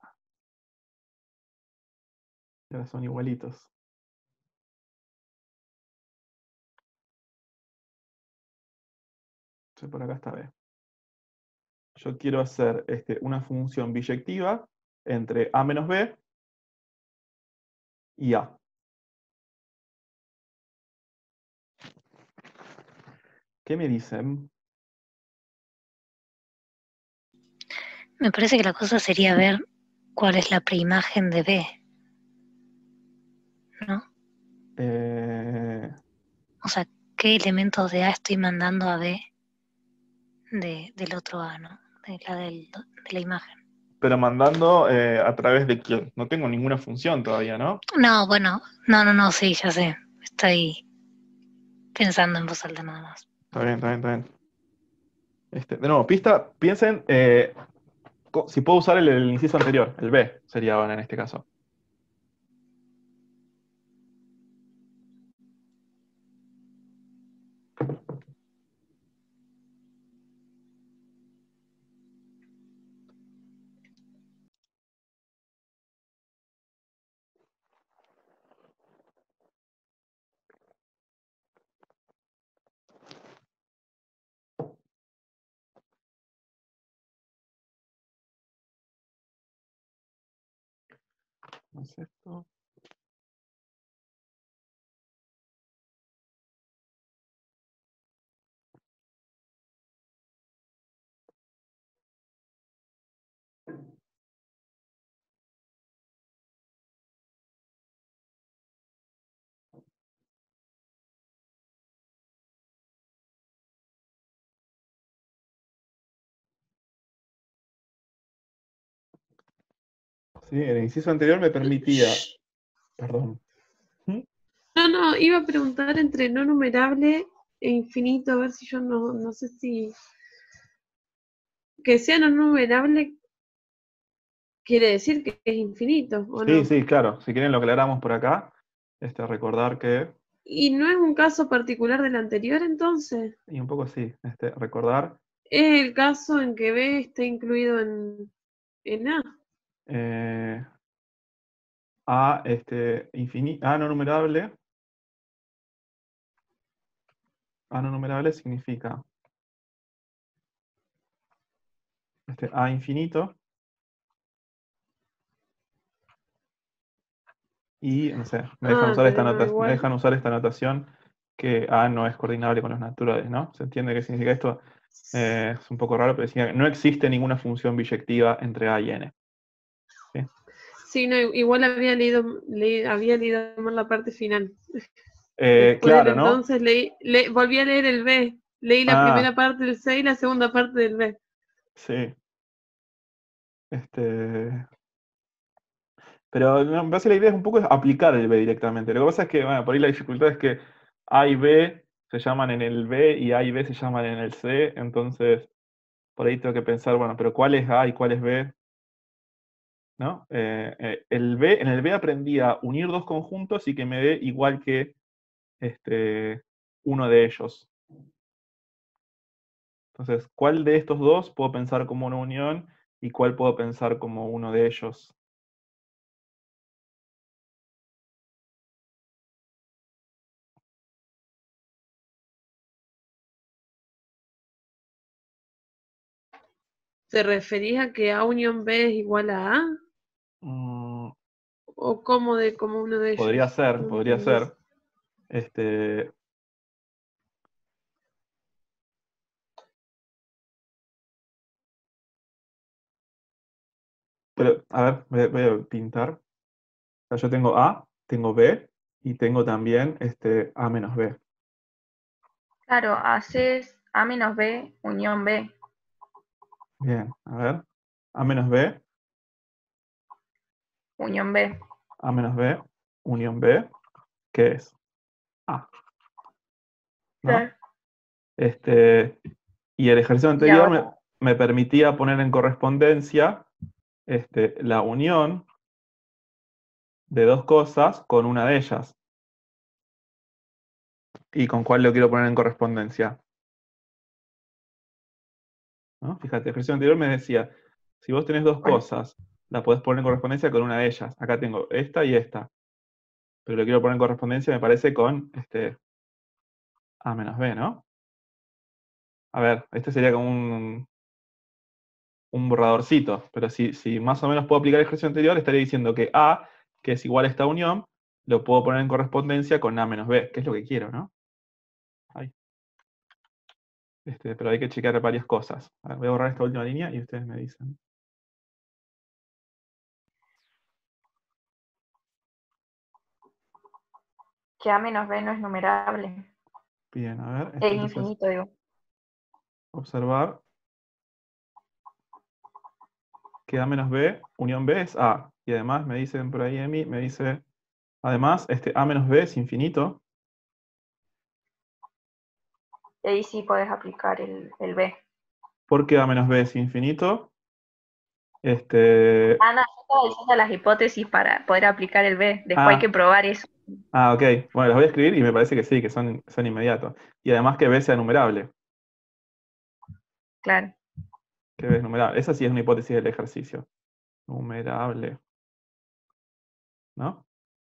Y ahora son igualitos. Entonces por acá está B. Yo quiero hacer este, una función biyectiva entre A menos B y A. ¿Qué me dicen? Me parece que la cosa sería ver cuál es la preimagen de B, ¿no? Eh, O sea, qué elementos de A estoy mandando a B de, del otro A, ¿no? De la, del, de la imagen. pero mandando eh, a través de quién. No tengo ninguna función todavía, ¿no? No, bueno, no, no, no, sí, ya sé. Estoy pensando en voz alta nada más. Está bien, está bien, está bien. Este, de nuevo, pista, piensen eh, co- si puedo usar el, el inciso anterior, el B sería ahora en este caso. ¿No es esto? Sí, el inciso anterior me permitía. Perdón. ¿Mm? No, no, iba a preguntar entre no numerable e infinito, a ver si yo no, no sé si... Que sea no numerable quiere decir que es infinito, ¿o Sí, no? sí, claro. Si quieren lo aclaramos por acá. Este, recordar que. ¿Y no es un caso particular del anterior entonces? Y un poco sí. Este, recordar. Es el caso en que B está incluido en, en A. eh, A este, infini- A no numerable. A no numerable significa este, A infinito. Y, no sé, me dejan Ah, usar esta pero no, nota- me igual. dejan usar esta notación que A no es coordinable con los naturales, ¿no? ¿Se entiende qué significa esto? Eh, es un poco raro, pero decía que no existe ninguna función biyectiva entre A y N. ¿Sí? Sí, no, igual había leído, le- había leído mal la parte final. Eh, Después del claro, ¿no? entonces leí, le, volví a leer el B. Leí la Ah, primera parte del C y la segunda parte del B. sí. Este, pero no, me parece que la idea es un poco es aplicar el B directamente. Lo que pasa es que, bueno, por ahí la dificultad es que A y B se llaman en el B y A y B se llaman en el C, entonces por ahí tengo que pensar, bueno, pero ¿cuál es A y cuál es B? ¿No? Eh, eh, el B, en el B aprendí a unir dos conjuntos y que me dé igual que este, uno de ellos. Entonces, ¿cuál de estos dos puedo pensar como una unión y cuál puedo pensar como uno de ellos? ¿Te referís a que A unión B es igual a A? Mm, ¿O cómo de como uno de podría ellos? ser, No podría entendí eso. ser. Este, pero, a ver, voy a, voy a pintar. O sea, yo tengo A, tengo B y tengo también este, A menos B. Claro, haces A menos B, unión B, Bien, a ver. A menos B, unión B. A menos B, unión B, ¿qué es? A, ¿no? Claro. Este, Y el ejercicio Y anterior me, ahora, me permitía poner en correspondencia este, la unión de dos cosas con una de ellas. ¿Y con cuál lo quiero poner en correspondencia? ¿No? Fíjate, el ejercicio anterior me decía, si vos tenés dos con- cosas, la podés poner en correspondencia con una de ellas. Acá tengo esta y esta. Pero lo quiero poner en correspondencia, me parece, con este A menos B, ¿no? A ver, este sería como un, un borradorcito, pero si, si más o menos puedo aplicar el ejercicio anterior, estaría diciendo que A, que es igual a esta unión, lo puedo poner en correspondencia con A menos B, que es lo que quiero, ¿no? Ahí. Este, pero hay que checar varias cosas. A ver, voy a borrar esta última línea y ustedes me dicen. que A menos B no es numerable. Bien, a ver, Es esto entonces, infinito, digo. observar que A menos B, unión B es A. Y además me dicen por ahí, Emi, me dice, además, este A menos B es infinito. Y ahí sí podés aplicar el, el B. ¿Por qué A menos B es infinito? Este, Ah, no, yo estaba diciendo las hipótesis para poder aplicar el B. Después hay que ah, probar eso. ah, ok. Bueno, las voy a escribir y me parece que sí, que son, son inmediatos. Y además que B sea numerable. Claro. Que B es numerable. Esa sí es una hipótesis del ejercicio. Numerable. ¿No?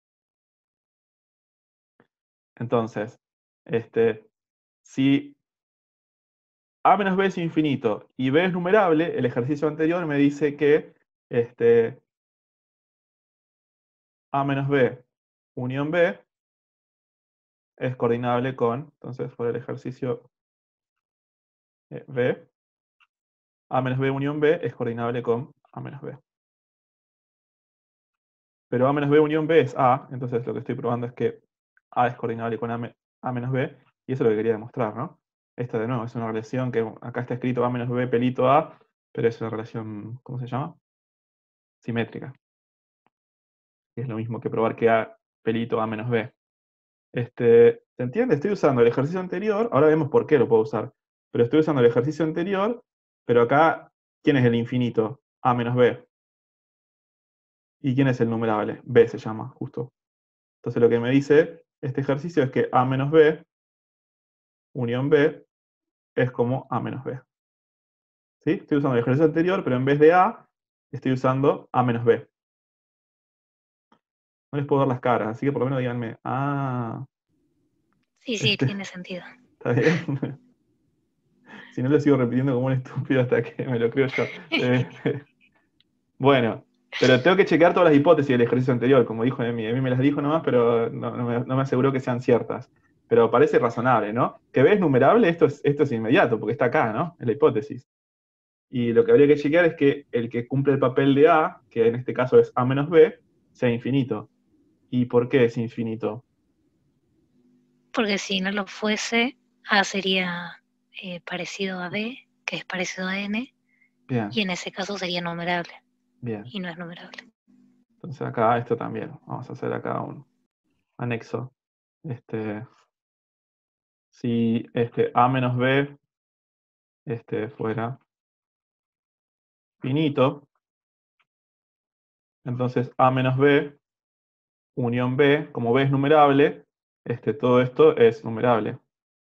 Entonces, este, si A menos B es infinito y B es numerable, el ejercicio anterior me dice que este, A menos B unión B es coordinable con, entonces por el ejercicio eh, B, A menos B unión B es coordinable con A menos B. Pero A menos B unión B es A, entonces lo que estoy probando es que A es coordinable con A, me- A menos B, y eso es lo que quería demostrar, ¿no? Esta de nuevo es una relación que acá está escrito A menos B pelito A, pero es una relación, ¿cómo se llama? Simétrica. Que es lo mismo que probar que A pelito A menos B. Este, ¿se entiende? Estoy usando el ejercicio anterior, ahora vemos por qué lo puedo usar, pero estoy usando el ejercicio anterior, pero acá, ¿quién es el infinito? A menos B. ¿Y quién es el numerable? B se llama, justo. Entonces lo que me dice este ejercicio es que A menos B unión B es como A menos B. ¿Sí? Estoy usando el ejercicio anterior, pero en vez de A, estoy usando A menos B. No les puedo dar las caras, así que por lo menos díganme, ah, Sí, sí, este, tiene sentido. ¿está bien? Si no lo sigo repitiendo como un estúpido hasta que me lo creo yo. Eh, bueno, pero tengo que chequear todas las hipótesis del ejercicio anterior, como dijo Emi. Emi me las dijo nomás, pero no, no me, no me aseguró que sean ciertas. Pero parece razonable, ¿no? Que B es numerable, esto es, esto es inmediato, porque está acá, ¿no? Es la hipótesis. Y lo que habría que chequear es que el que cumple el papel de A, que en este caso es A menos B, sea infinito. ¿Y por qué es infinito? Porque si no lo fuese, A sería eh, parecido a B, que es parecido a N, Bien, y en ese caso sería numerable, bien. y no es numerable. Entonces acá esto también. Vamos a hacer acá un anexo. Este, si este A menos B este, fuera finito, entonces A menos B unión B, como B es numerable, este, todo esto es numerable.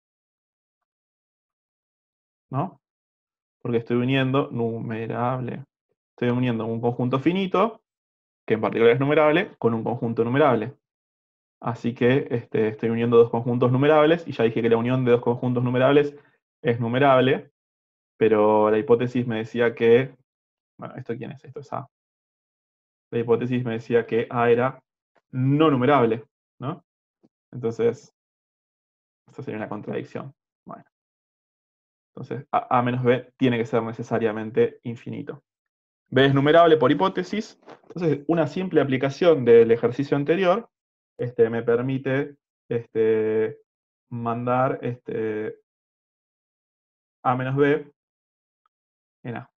¿No? Porque estoy uniendo numerable. Estoy uniendo un conjunto finito, que en particular es numerable, con un conjunto numerable. Así que este, estoy uniendo dos conjuntos numerables, y ya dije que la unión de dos conjuntos numerables es numerable, pero la hipótesis me decía que, bueno, ¿esto quién es? Esto es A. La hipótesis me decía que A era no numerable, ¿no? Entonces, esto sería una contradicción. Bueno, entonces A, A menos B tiene que ser necesariamente infinito. B es numerable por hipótesis, entonces una simple aplicación del ejercicio anterior este, me permite este, mandar este, A menos B en A.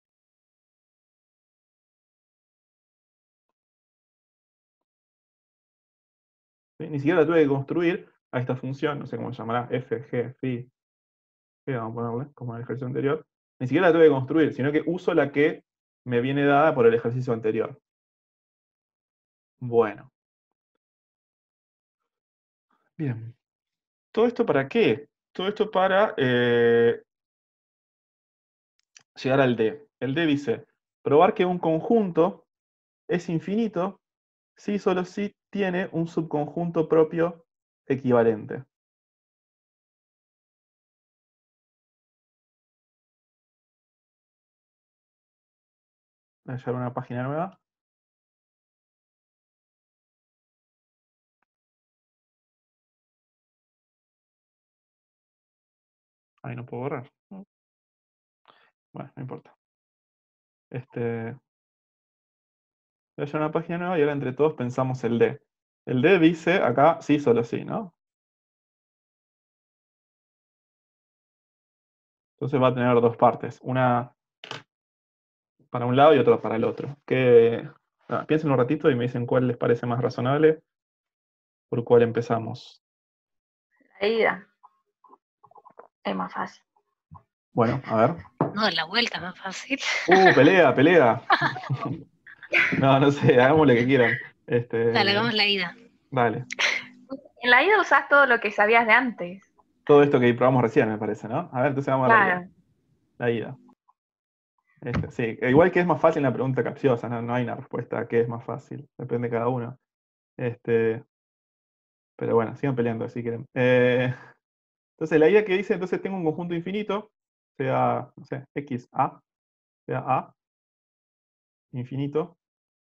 ¿Sí? Ni siquiera la tuve que construir a esta función, no sé cómo se llamará, f, g, phi, ¿Qué vamos a ponerle? Como en el ejercicio anterior. Ni siquiera la tuve que construir, sino que uso la que me viene dada por el ejercicio anterior. Bueno. Bien. ¿Todo esto para qué? Todo esto para eh, llegar al D. El D dice, probar que un conjunto es infinito si solo si tiene un subconjunto propio equivalente. Voy a llevar una página nueva. Ahí no puedo borrar. Bueno, no importa. Este, voy a llevar una página nueva y ahora entre todos pensamos el D. El D dice acá sí, solo sí, ¿no? Entonces va a tener dos partes. Una para un lado y otra para el otro. Que, ah, piensen un ratito y me dicen cuál les parece más razonable. ¿Por cuál empezamos? La ida es más fácil. Bueno, a ver. No, la vuelta es más fácil. Uh, pelea, pelea. No, no sé, hagamos lo que quieran. Este, Dale, hagamos la ida. Dale. En la ida usás todo lo que sabías de antes. Todo esto que probamos recién, me parece, ¿no? A ver, entonces vamos a la Claro. ida. La ida. Este, sí, igual que es más fácil la pregunta capciosa, ¿no? No hay una respuesta a qué es más fácil. Depende de cada uno. Este, pero bueno, sigan peleando si quieren. Eh, entonces, la idea que dice, entonces tengo un conjunto infinito, sea, no sé, X, A, sea A, infinito.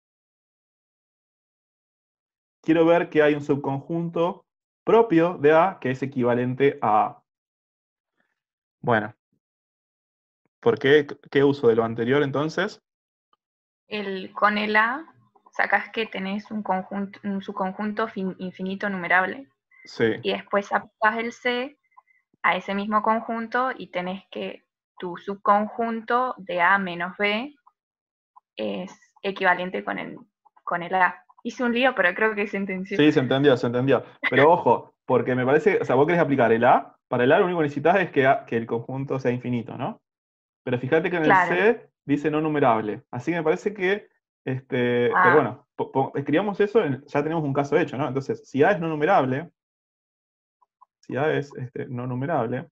Quiero ver que hay un subconjunto propio de A que es equivalente a A. Bueno, ¿por qué? ¿Qué uso de lo anterior entonces? El, con el A sacás que tenés un conjunto, un subconjunto fin- infinito numerable. Sí. Y después aplicás el C a ese mismo conjunto y tenés que tu subconjunto de A menos B es equivalente con el, con el A. Hice un lío, pero creo que se entendió. Sí, se entendió, se entendió. Pero ojo, porque me parece, o sea, vos querés aplicar el A, para el A lo único que necesitas es que, A- que el conjunto sea infinito, ¿no? Pero fíjate que en el Claro. C dice no numerable. Así que me parece que, este, Ah. pero bueno, po- po- escribamos eso, en- ya tenemos un caso hecho, ¿no? Entonces, si A es no numerable, si A es este, no numerable,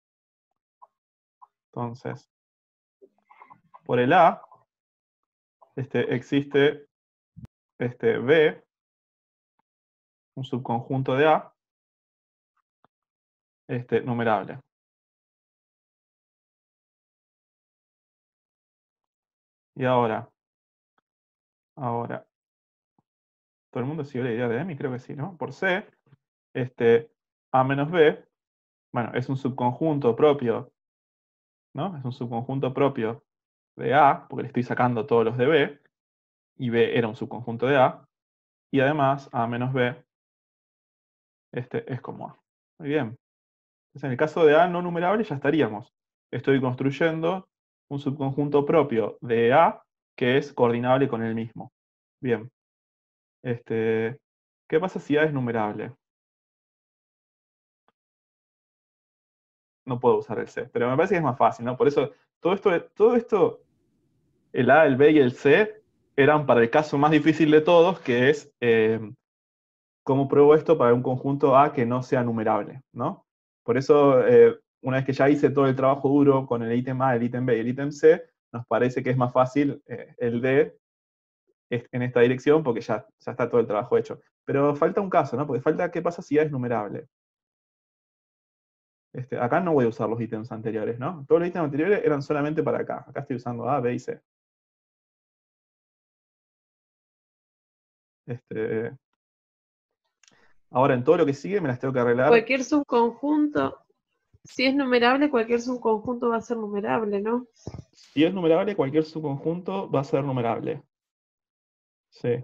entonces, por el A, este, existe este, B, un subconjunto de A, este, numerable. Y ahora, ahora, ¿todo el mundo siguió la idea de Emi? Creo que sí, ¿no? Por C, este, A menos B, bueno, es un subconjunto propio, ¿no? Es un subconjunto propio de A, porque le estoy sacando todos los de B, y B era un subconjunto de A, y además A menos B este, es como A. Muy bien. Entonces, en el caso de A no numerable ya estaríamos. Estoy construyendo un subconjunto propio de A que es coordinable con el mismo. Bien. Este, ¿qué pasa si A es numerable? No puedo usar el C, pero me parece que es más fácil, ¿no? Por eso, todo esto, todo esto, el A, el B y el C, eran para el caso más difícil de todos, que es eh, cómo pruebo esto para un conjunto A que no sea numerable, ¿no? Por eso, eh, una vez que ya hice todo el trabajo duro con el ítem A, el ítem B y el ítem C, nos parece que es más fácil eh, el D en esta dirección porque ya, ya está todo el trabajo hecho. Pero falta un caso, ¿no? Porque falta qué pasa si A es numerable. Este, acá no voy a usar los ítems anteriores, ¿no? Todos los ítems anteriores eran solamente para acá. Acá estoy usando A, B y C. Este, ahora en todo lo que sigue me las tengo que arreglar. Cualquier subconjunto, si es numerable, cualquier subconjunto va a ser numerable, ¿no? Si es numerable, cualquier subconjunto va a ser numerable. Sí.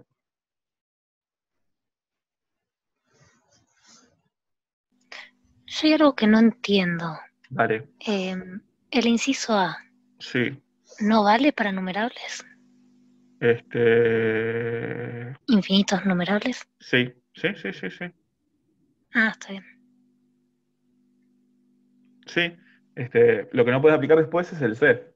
Yo hay algo que no entiendo. Dale. Eh, el inciso A, Sí. ¿no vale para numerables? Este. ¿Infinitos numerables? Sí, sí, sí, sí, sí. Ah, está bien. Sí. Este, lo que no puedes aplicar después es el C.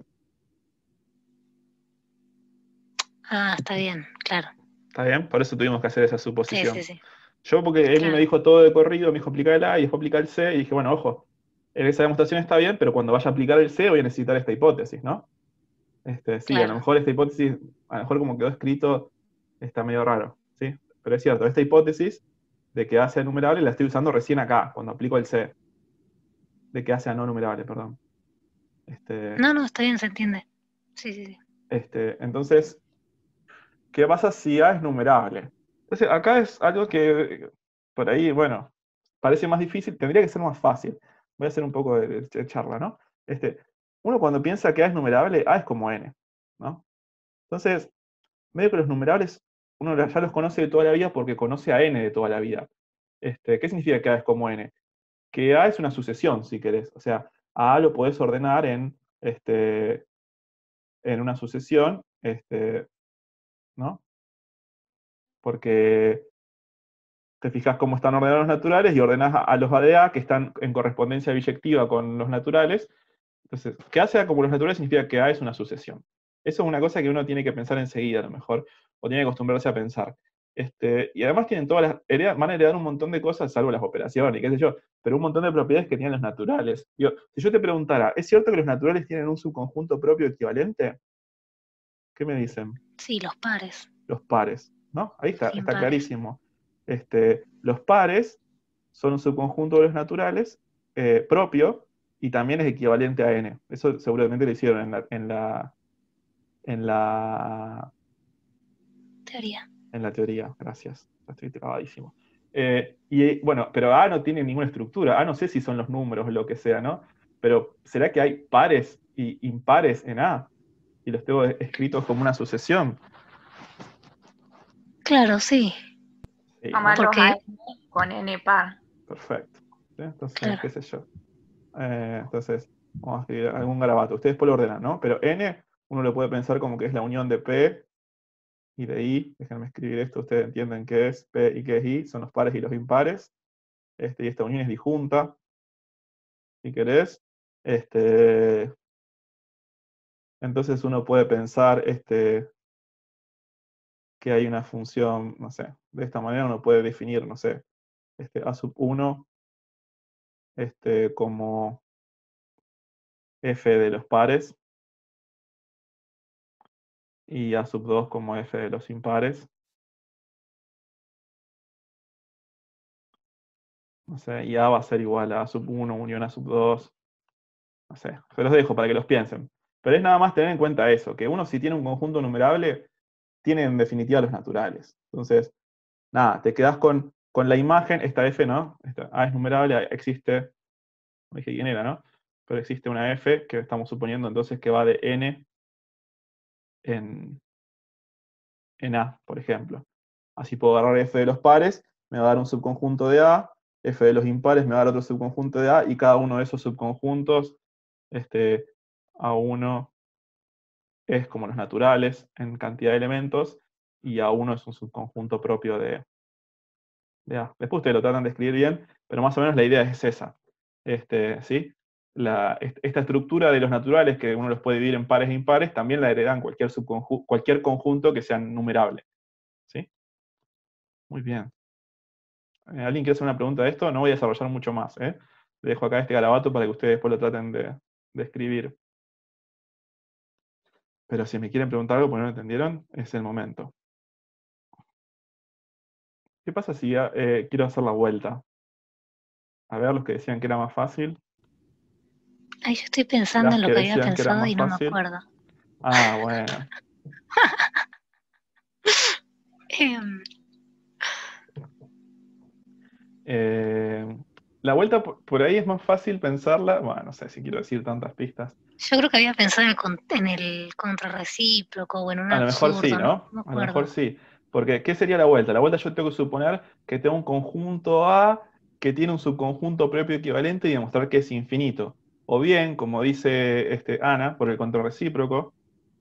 Ah, está bien, claro. ¿Está bien? Por eso tuvimos que hacer esa Sí, suposición. sí, sí. Yo, porque Emi Claro. me dijo todo de corrido, me dijo aplicar el A y después aplicar el C, y dije, bueno, ojo, esa demostración está bien, pero cuando vaya a aplicar el C voy a necesitar esta hipótesis, ¿no? Este, sí, a lo Claro. mejor esta hipótesis, a lo mejor como quedó escrito, está medio raro, ¿sí? Pero es cierto, esta hipótesis de que A sea numerable la estoy usando recién acá, cuando aplico el C. De que A sea no numerable, perdón. Este, No, no, está bien, se entiende. Sí, sí, sí. este, entonces, ¿qué pasa si A es numerable? Entonces, acá es algo que por ahí, bueno, parece más difícil, tendría que ser más fácil. Voy a hacer un poco de, de charla, ¿no? Este, uno cuando piensa que A es numerable, A es como N, ¿no? Entonces, medio que los numerables, uno ya los conoce de toda la vida porque conoce a N de toda la vida. Este, ¿qué significa que A es como N? Que A es una sucesión, si querés. O sea, a A lo podés ordenar en, este, en una sucesión, este, ¿no? Porque te fijas cómo están ordenados los naturales y ordenás a, a los A de A que están en correspondencia biyectiva con los naturales. Entonces, que A sea como los naturales significa que A es una sucesión. Eso es una cosa que uno tiene que pensar enseguida, a lo mejor, o tiene que acostumbrarse a pensar. Este, y además tienen todas las, heredan- van a heredar un montón de cosas, salvo las operaciones, y qué sé yo, pero un montón de propiedades que tienen los naturales. Digo, si yo te preguntara, ¿es cierto que los naturales tienen un subconjunto propio equivalente? ¿Qué me dicen? Sí, los pares. Los pares, ¿no? Ahí está, Sin está pares. clarísimo. Este, los pares son un subconjunto de los naturales eh, propio y también es equivalente a n. Eso seguramente lo hicieron en la, en la, en la, Teoría. en la teoría. Gracias, estoy trabadísimo. Eh, y bueno, pero A no tiene ninguna estructura. A no sé si son los números o lo que sea, ¿no? Pero ¿será que hay pares y impares en A? Y los tengo escritos como una sucesión. Claro, sí. Sí, Tomar ¿no? los Porque, A N con N par. Perfecto. ¿Sí? Entonces, claro, qué sé yo. Eh, entonces, vamos a escribir algún garabato. Ustedes después lo ordenan, ¿no? Pero N, uno lo puede pensar como que es la unión de P y de I. Déjenme escribir esto, ustedes entienden qué es P y qué es I, son los pares y los impares. Este, y esta unión es disjunta, si querés. Este, entonces uno puede pensar este, que hay una función, no sé, de esta manera uno puede definir, no sé, este, A sub uno este, como F de los pares y A sub dos como F de los impares. No sé, y A va a ser igual a A sub uno unión A sub dos. No sé, se los dejo para que los piensen. Pero es nada más tener en cuenta eso, que uno si tiene un conjunto numerable, tiene en definitiva los naturales. Entonces, nada, te quedás con, con la imagen, esta F, ¿no? Esta A es numerable, existe, no dije quién era, ¿no? Pero existe una F que estamos suponiendo entonces que va de N en, en A, por ejemplo. Así puedo agarrar F de los pares, me va a dar un subconjunto de A, F de los impares me va a dar otro subconjunto de A, y cada uno de esos subconjuntos, este, A uno es como los naturales en cantidad de elementos, y A uno es un subconjunto propio de, de A. Después ustedes lo tratan de escribir bien, pero más o menos la idea es esa. Este, ¿sí? La, esta estructura de los naturales, que uno los puede dividir en pares e impares, también la heredan cualquier, subconju cualquier conjunto que sea numerable. ¿Sí? Muy bien. Eh, ¿Alguien quiere hacer una pregunta de esto? No voy a desarrollar mucho más. ¿eh? Le dejo acá este garabato para que ustedes después lo traten de, de escribir. Pero si me quieren preguntar algo porque no lo entendieron, es el momento. ¿Qué pasa si eh, quiero hacer la vuelta? A ver, los que decían que era más fácil. ay, yo estoy pensando Las en lo que que había decían que era pensado más y no me fácil. acuerdo. Ah, bueno. Em, Eh, la vuelta por, por ahí es más fácil pensarla. Bueno, no sé si quiero decir tantas pistas. yo creo que había pensado en el, con- en el contrarrecíproco o en un A lo mejor sí, absurdo, no, ¿no? no me A lo mejor acuerdo. sí. Porque, ¿qué sería la vuelta? La vuelta yo tengo que suponer que tengo un conjunto A que tiene un subconjunto propio equivalente y demostrar que es infinito. O bien, como dice este, Ana, por el contrarrecíproco,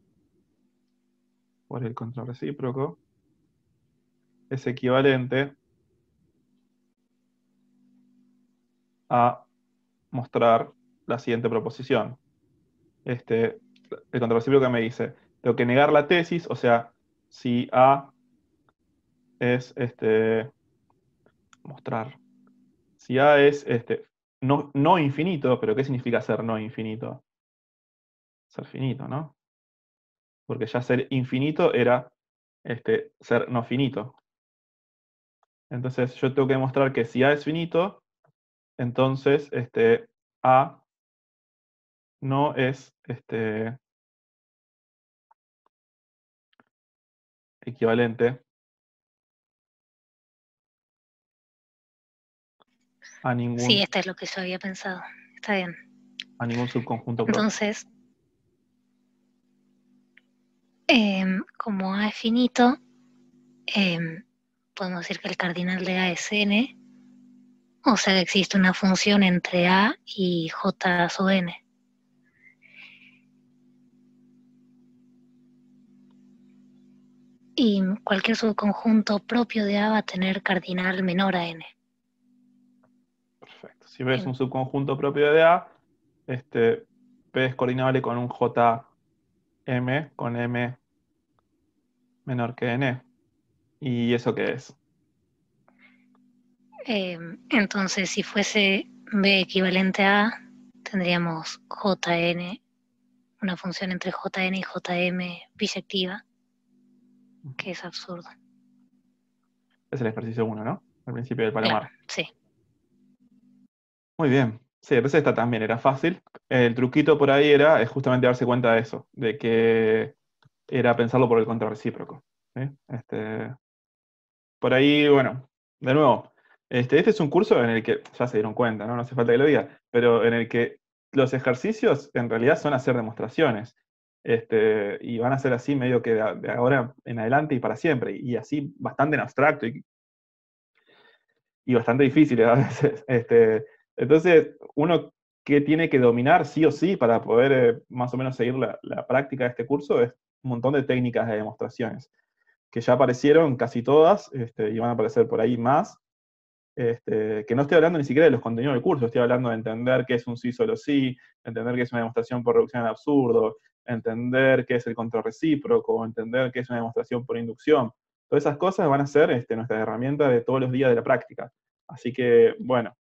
por el contrarrecíproco, es equivalente a mostrar la siguiente proposición. Este, el contrarrecíproco me dice, tengo que negar la tesis, o sea, si A es, este, mostrar, si A es este, no, no infinito, pero ¿qué significa ser no infinito? Ser finito, ¿no? Porque ya ser infinito era este, ser no finito. Entonces yo tengo que demostrar que si A es finito, entonces este, A no es este, equivalente a ningún, Sí, esto es lo que yo había pensado. Está bien. a ningún subconjunto propio. Entonces, em, como A es finito, em, podemos decir que el cardinal de A es n, o sea que existe una función entre A y J sub n. Y cualquier subconjunto propio de A va a tener cardinal menor a n. Perfecto. Si ves un subconjunto propio de A, este, P es coordinable con un J M, con M menor que N. ¿Y eso qué es? Eh, entonces, si fuese B equivalente a A, tendríamos Jn, una función entre Jn y Jm biyectiva, que es absurdo. Es el ejercicio uno, ¿no? Al principio del Palomar. Claro, sí. Muy bien. Sí, entonces esta también era fácil. El truquito por ahí era es justamente darse cuenta de eso, de que era pensarlo por el contrarrecíproco. ¿Sí? Este, por ahí, bueno, de nuevo, este, este es un curso en el que, ya se dieron cuenta, ¿no? No hace falta que lo diga, pero en el que los ejercicios en realidad son hacer demostraciones. Este, y van a ser así medio que de, de ahora en adelante y para siempre, y así bastante en abstracto y, y bastante difíciles a veces. Este, entonces, uno que tiene que dominar sí o sí para poder eh, más o menos seguir la, la práctica de este curso es un montón de técnicas de demostraciones, que ya aparecieron casi todas, este, y van a aparecer por ahí más, este, que no estoy hablando ni siquiera de los contenidos del curso, estoy hablando de entender qué es un sí solo sí, entender qué es una demostración por reducción al absurdo, entender qué es el contrarrecíproco, entender qué es una demostración por inducción. Todas esas cosas van a ser este, nuestras herramientas de todos los días de la práctica. Así que, bueno,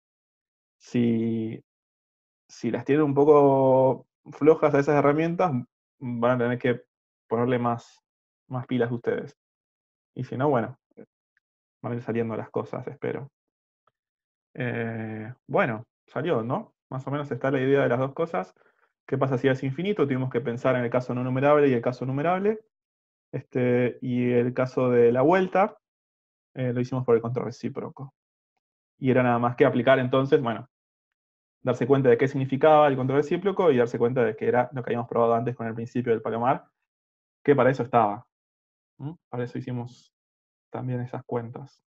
si, si las tienen un poco flojas a esas herramientas, van a tener que ponerle más, más pilas ustedes. Y si no, bueno, van a ir saliendo las cosas, espero. Eh, bueno, salió, ¿no? Más o menos está la idea de las dos cosas. ¿Qué pasa si es infinito? Tuvimos que pensar en el caso no numerable y el caso numerable. Este, y el caso de la vuelta, eh, lo hicimos por el contrarrecíproco. Y era nada más que aplicar entonces, bueno, darse cuenta de qué significaba el contrarrecíproco y darse cuenta de que era lo que habíamos probado antes con el principio del Palomar, que para eso estaba. ¿Mm? Para eso hicimos también esas cuentas.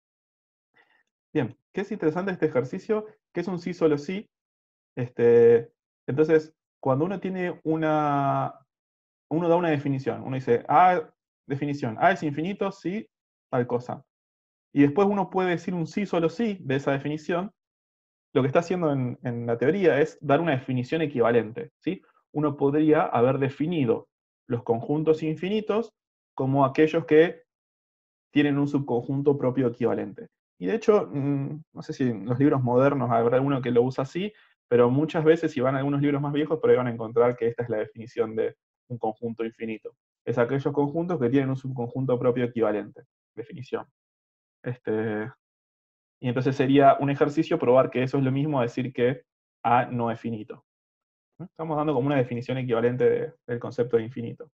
Bien, ¿qué es interesante este ejercicio? Que es un sí solo sí. Este, entonces, cuando uno tiene una, uno da una definición, uno dice, A, definición, A es infinito, sí, tal cosa. Y después uno puede decir un sí solo sí de esa definición. Lo que está haciendo en, en la teoría es dar una definición equivalente, ¿sí? Uno podría haber definido los conjuntos infinitos como aquellos que tienen un subconjunto propio equivalente. Y de hecho, no sé si en los libros modernos habrá alguno que lo usa así, pero muchas veces si van a algunos libros más viejos, por ahí van a encontrar que esta es la definición de un conjunto infinito. Es aquellos conjuntos que tienen un subconjunto propio equivalente. Definición. Este, y entonces sería un ejercicio probar que eso es lo mismo a decir que A no es finito. Estamos dando como una definición equivalente de, del concepto de infinito.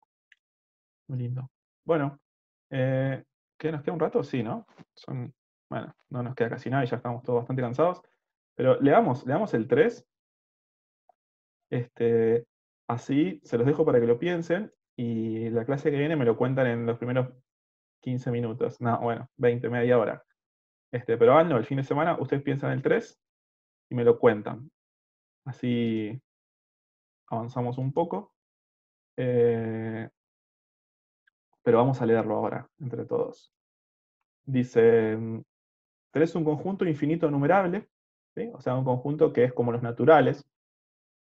Muy lindo. Bueno, eh, ¿qué nos queda un rato? Sí, ¿no? Son, bueno, no nos queda casi nada y ya estamos todos bastante cansados. Pero le damos, le damos el tres. Este, así se los dejo para que lo piensen. Y la clase que viene me lo cuentan en los primeros quince minutos. No, bueno, veinte, media hora. Este, pero háganlo el fin de semana, ustedes piensan el tres y me lo cuentan. Así avanzamos un poco. Eh, pero vamos a leerlo ahora, entre todos. Dice, tenés un conjunto infinito numerable, ¿sí? O sea, un conjunto que es como los naturales,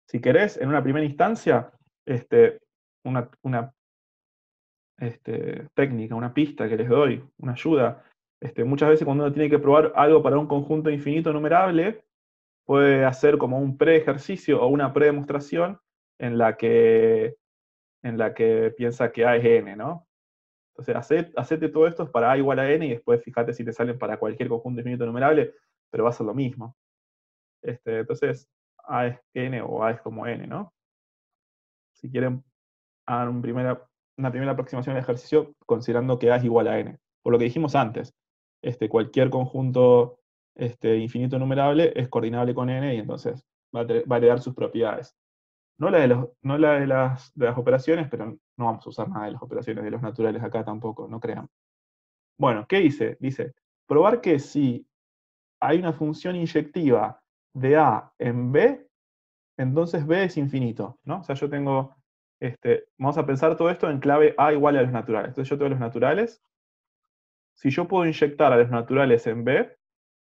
Si querés, en una primera instancia, este, una, una este, técnica, una pista que les doy, una ayuda, este, muchas veces cuando uno tiene que probar algo para un conjunto infinito numerable, puede hacer como un pre-ejercicio o una pre-demostración en la que, en la que piensa que A es N, ¿no? Entonces, hacete, hacete todo esto para A igual a N y después fíjate si te salen para cualquier conjunto infinito numerable, pero va a ser lo mismo. Este, entonces, A es N o A es como N, ¿no? Si quieren, hagan un primera, una primera aproximación al ejercicio considerando que A es igual a N. Por lo que dijimos antes, este, cualquier conjunto este, infinito numerable es coordinable con N y entonces va a, va a heredar sus propiedades. No la, de, los, no la de, las, de las operaciones, pero no vamos a usar nada de las operaciones de los naturales acá tampoco, no crean. Bueno, ¿qué dice? Dice, probar que si hay una función inyectiva de A en B, entonces B es infinito, ¿no? O sea, yo tengo, este, vamos a pensar todo esto en clave A igual a los naturales. Entonces yo tengo los naturales. Si yo puedo inyectar a los naturales en B,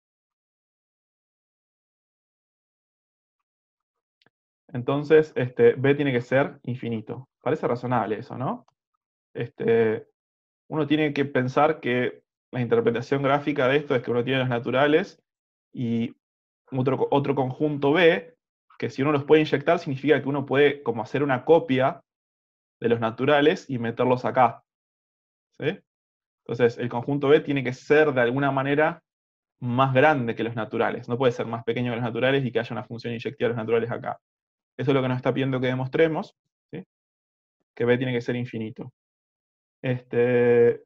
entonces este, B tiene que ser infinito. Parece razonable eso, ¿no? Este, uno tiene que pensar que la interpretación gráfica de esto es que uno tiene los naturales y otro, otro conjunto B, que si uno los puede inyectar significa que uno puede como hacer una copia de los naturales y meterlos acá. ¿Sí? Entonces, el conjunto B tiene que ser de alguna manera más grande que los naturales. No puede ser más pequeño que los naturales y que haya una función inyectiva de los naturales acá. Eso es lo que nos está pidiendo que demostremos, ¿sí? Que B tiene que ser infinito. Este,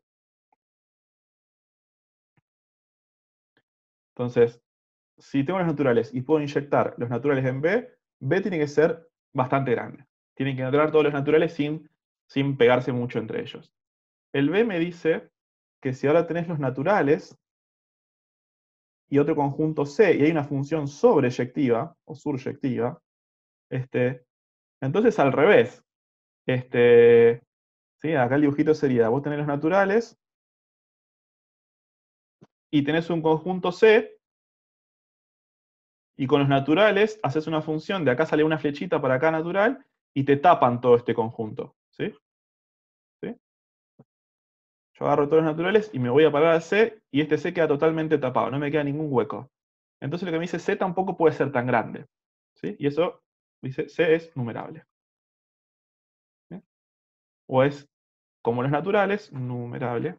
entonces, si tengo los naturales y puedo inyectar los naturales en B, B tiene que ser bastante grande. Tienen que entrar todos los naturales sin, sin pegarse mucho entre ellos. El B me dice que si ahora tenés los naturales y otro conjunto C, y hay una función sobreyectiva, o suryectiva, este, entonces al revés. Este, ¿sí? Acá el dibujito sería, vos tenés los naturales, y tenés un conjunto C, y con los naturales haces una función, de acá sale una flechita para acá natural, y te tapan todo este conjunto. ¿Sí? ¿Sí? Yo agarro todos los naturales y me voy a parar al C, y este C queda totalmente tapado, no me queda ningún hueco. Entonces lo que me dice C tampoco puede ser tan grande. ¿Sí? Y eso dice C es numerable. ¿Sí? O es, como los naturales, numerable.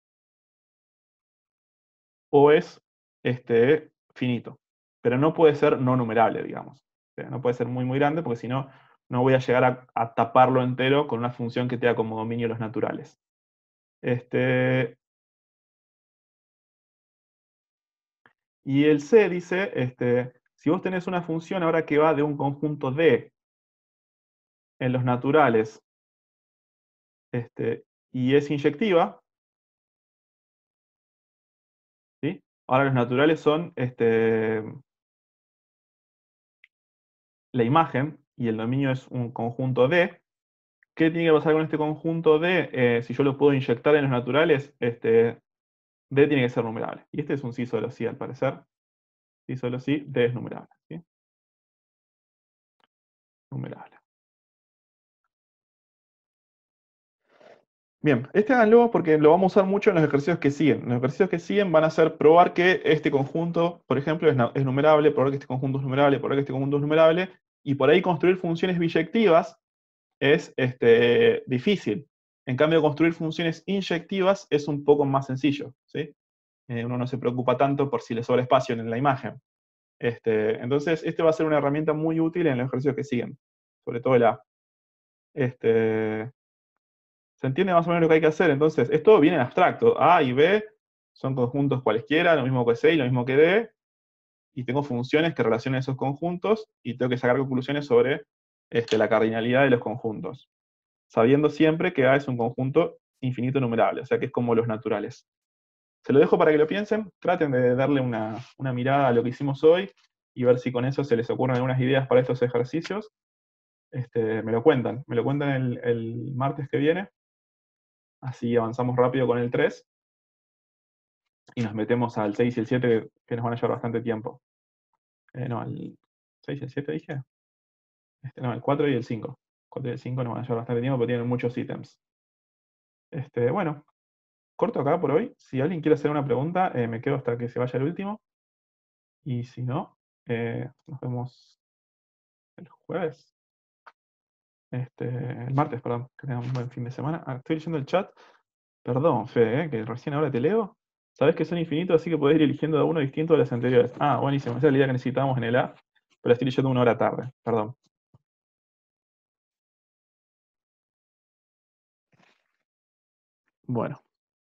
O es este, finito. Pero no puede ser no numerable, digamos. O sea, no puede ser muy, muy grande, porque si no, no voy a llegar a, a taparlo entero con una función que tenga como dominio los naturales. Este, y el C dice, este, si vos tenés una función ahora que va de un conjunto D en los naturales, este, y es inyectiva, ¿sí? Ahora los naturales son este, la imagen, y el dominio es un conjunto D. ¿Qué tiene que pasar con este conjunto D? Eh, si yo lo puedo inyectar en los naturales, este, D tiene que ser numerable. Y este es un sí solo sí, al parecer. Sí solo sí, D es numerable. ¿Sí? Numerable. Bien, este háganlo porque lo vamos a usar mucho en los ejercicios que siguen. Los ejercicios que siguen van a ser probar que este conjunto, por ejemplo, es, es numerable, probar que este conjunto es numerable, probar que este conjunto es numerable, y por ahí construir funciones biyectivas es este, difícil. En cambio, construir funciones inyectivas es un poco más sencillo. ¿Sí? Eh, uno no se preocupa tanto por si le sobra espacio en la imagen. Este, entonces, este va a ser una herramienta muy útil en los ejercicios que siguen, sobre todo el A. Este, ¿se entiende más o menos lo que hay que hacer? Entonces, es todo bien en abstracto. A y B son conjuntos cualesquiera, lo mismo que C y lo mismo que D, y tengo funciones que relacionan esos conjuntos, y tengo que sacar conclusiones sobre este, la cardinalidad de los conjuntos, sabiendo siempre que A es un conjunto infinito numerable, o sea que es como los naturales. Se lo dejo para que lo piensen, traten de darle una, una mirada a lo que hicimos hoy y ver si con eso se les ocurren algunas ideas para estos ejercicios. Este, me lo cuentan, me lo cuentan el, el martes que viene, así avanzamos rápido con el tres y nos metemos al seis y el siete, que nos van a llevar bastante tiempo. Eh, no, al seis y el siete dije. Este, no, el cuatro y el cinco. El cuatro y el cinco nos van a llevar bastante tiempo, porque tienen muchos ítems. Este, bueno, corto acá por hoy. Si alguien quiere hacer una pregunta, eh, me quedo hasta que se vaya el último. Y si no, eh, nos vemos el jueves. Este, el martes, perdón. Que tengan un buen fin de semana. Ah, estoy leyendo el chat. Perdón, Fede, eh, que recién ahora te leo. Sabes que son infinitos, así que podés ir eligiendo de uno distinto de los anteriores. Ah, buenísimo. Esa es la idea que necesitábamos en el A, pero estoy leyendo una hora tarde. Perdón. Bueno.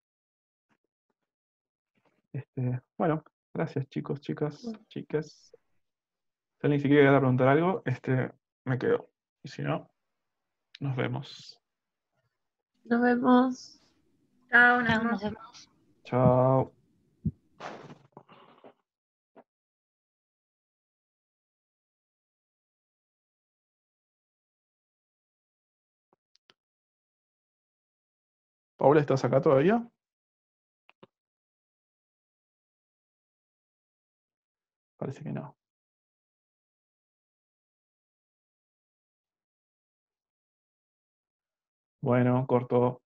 Este, bueno, gracias chicos, chicas, chicas. Si alguien se quiere quedar a preguntar algo, este, me quedo. Y si no, nos vemos. Nos vemos. Chao, nos Chao, vemos. nos vemos. Chao. Paula, ¿estás acá todavía? Parece que no. Bueno, corto.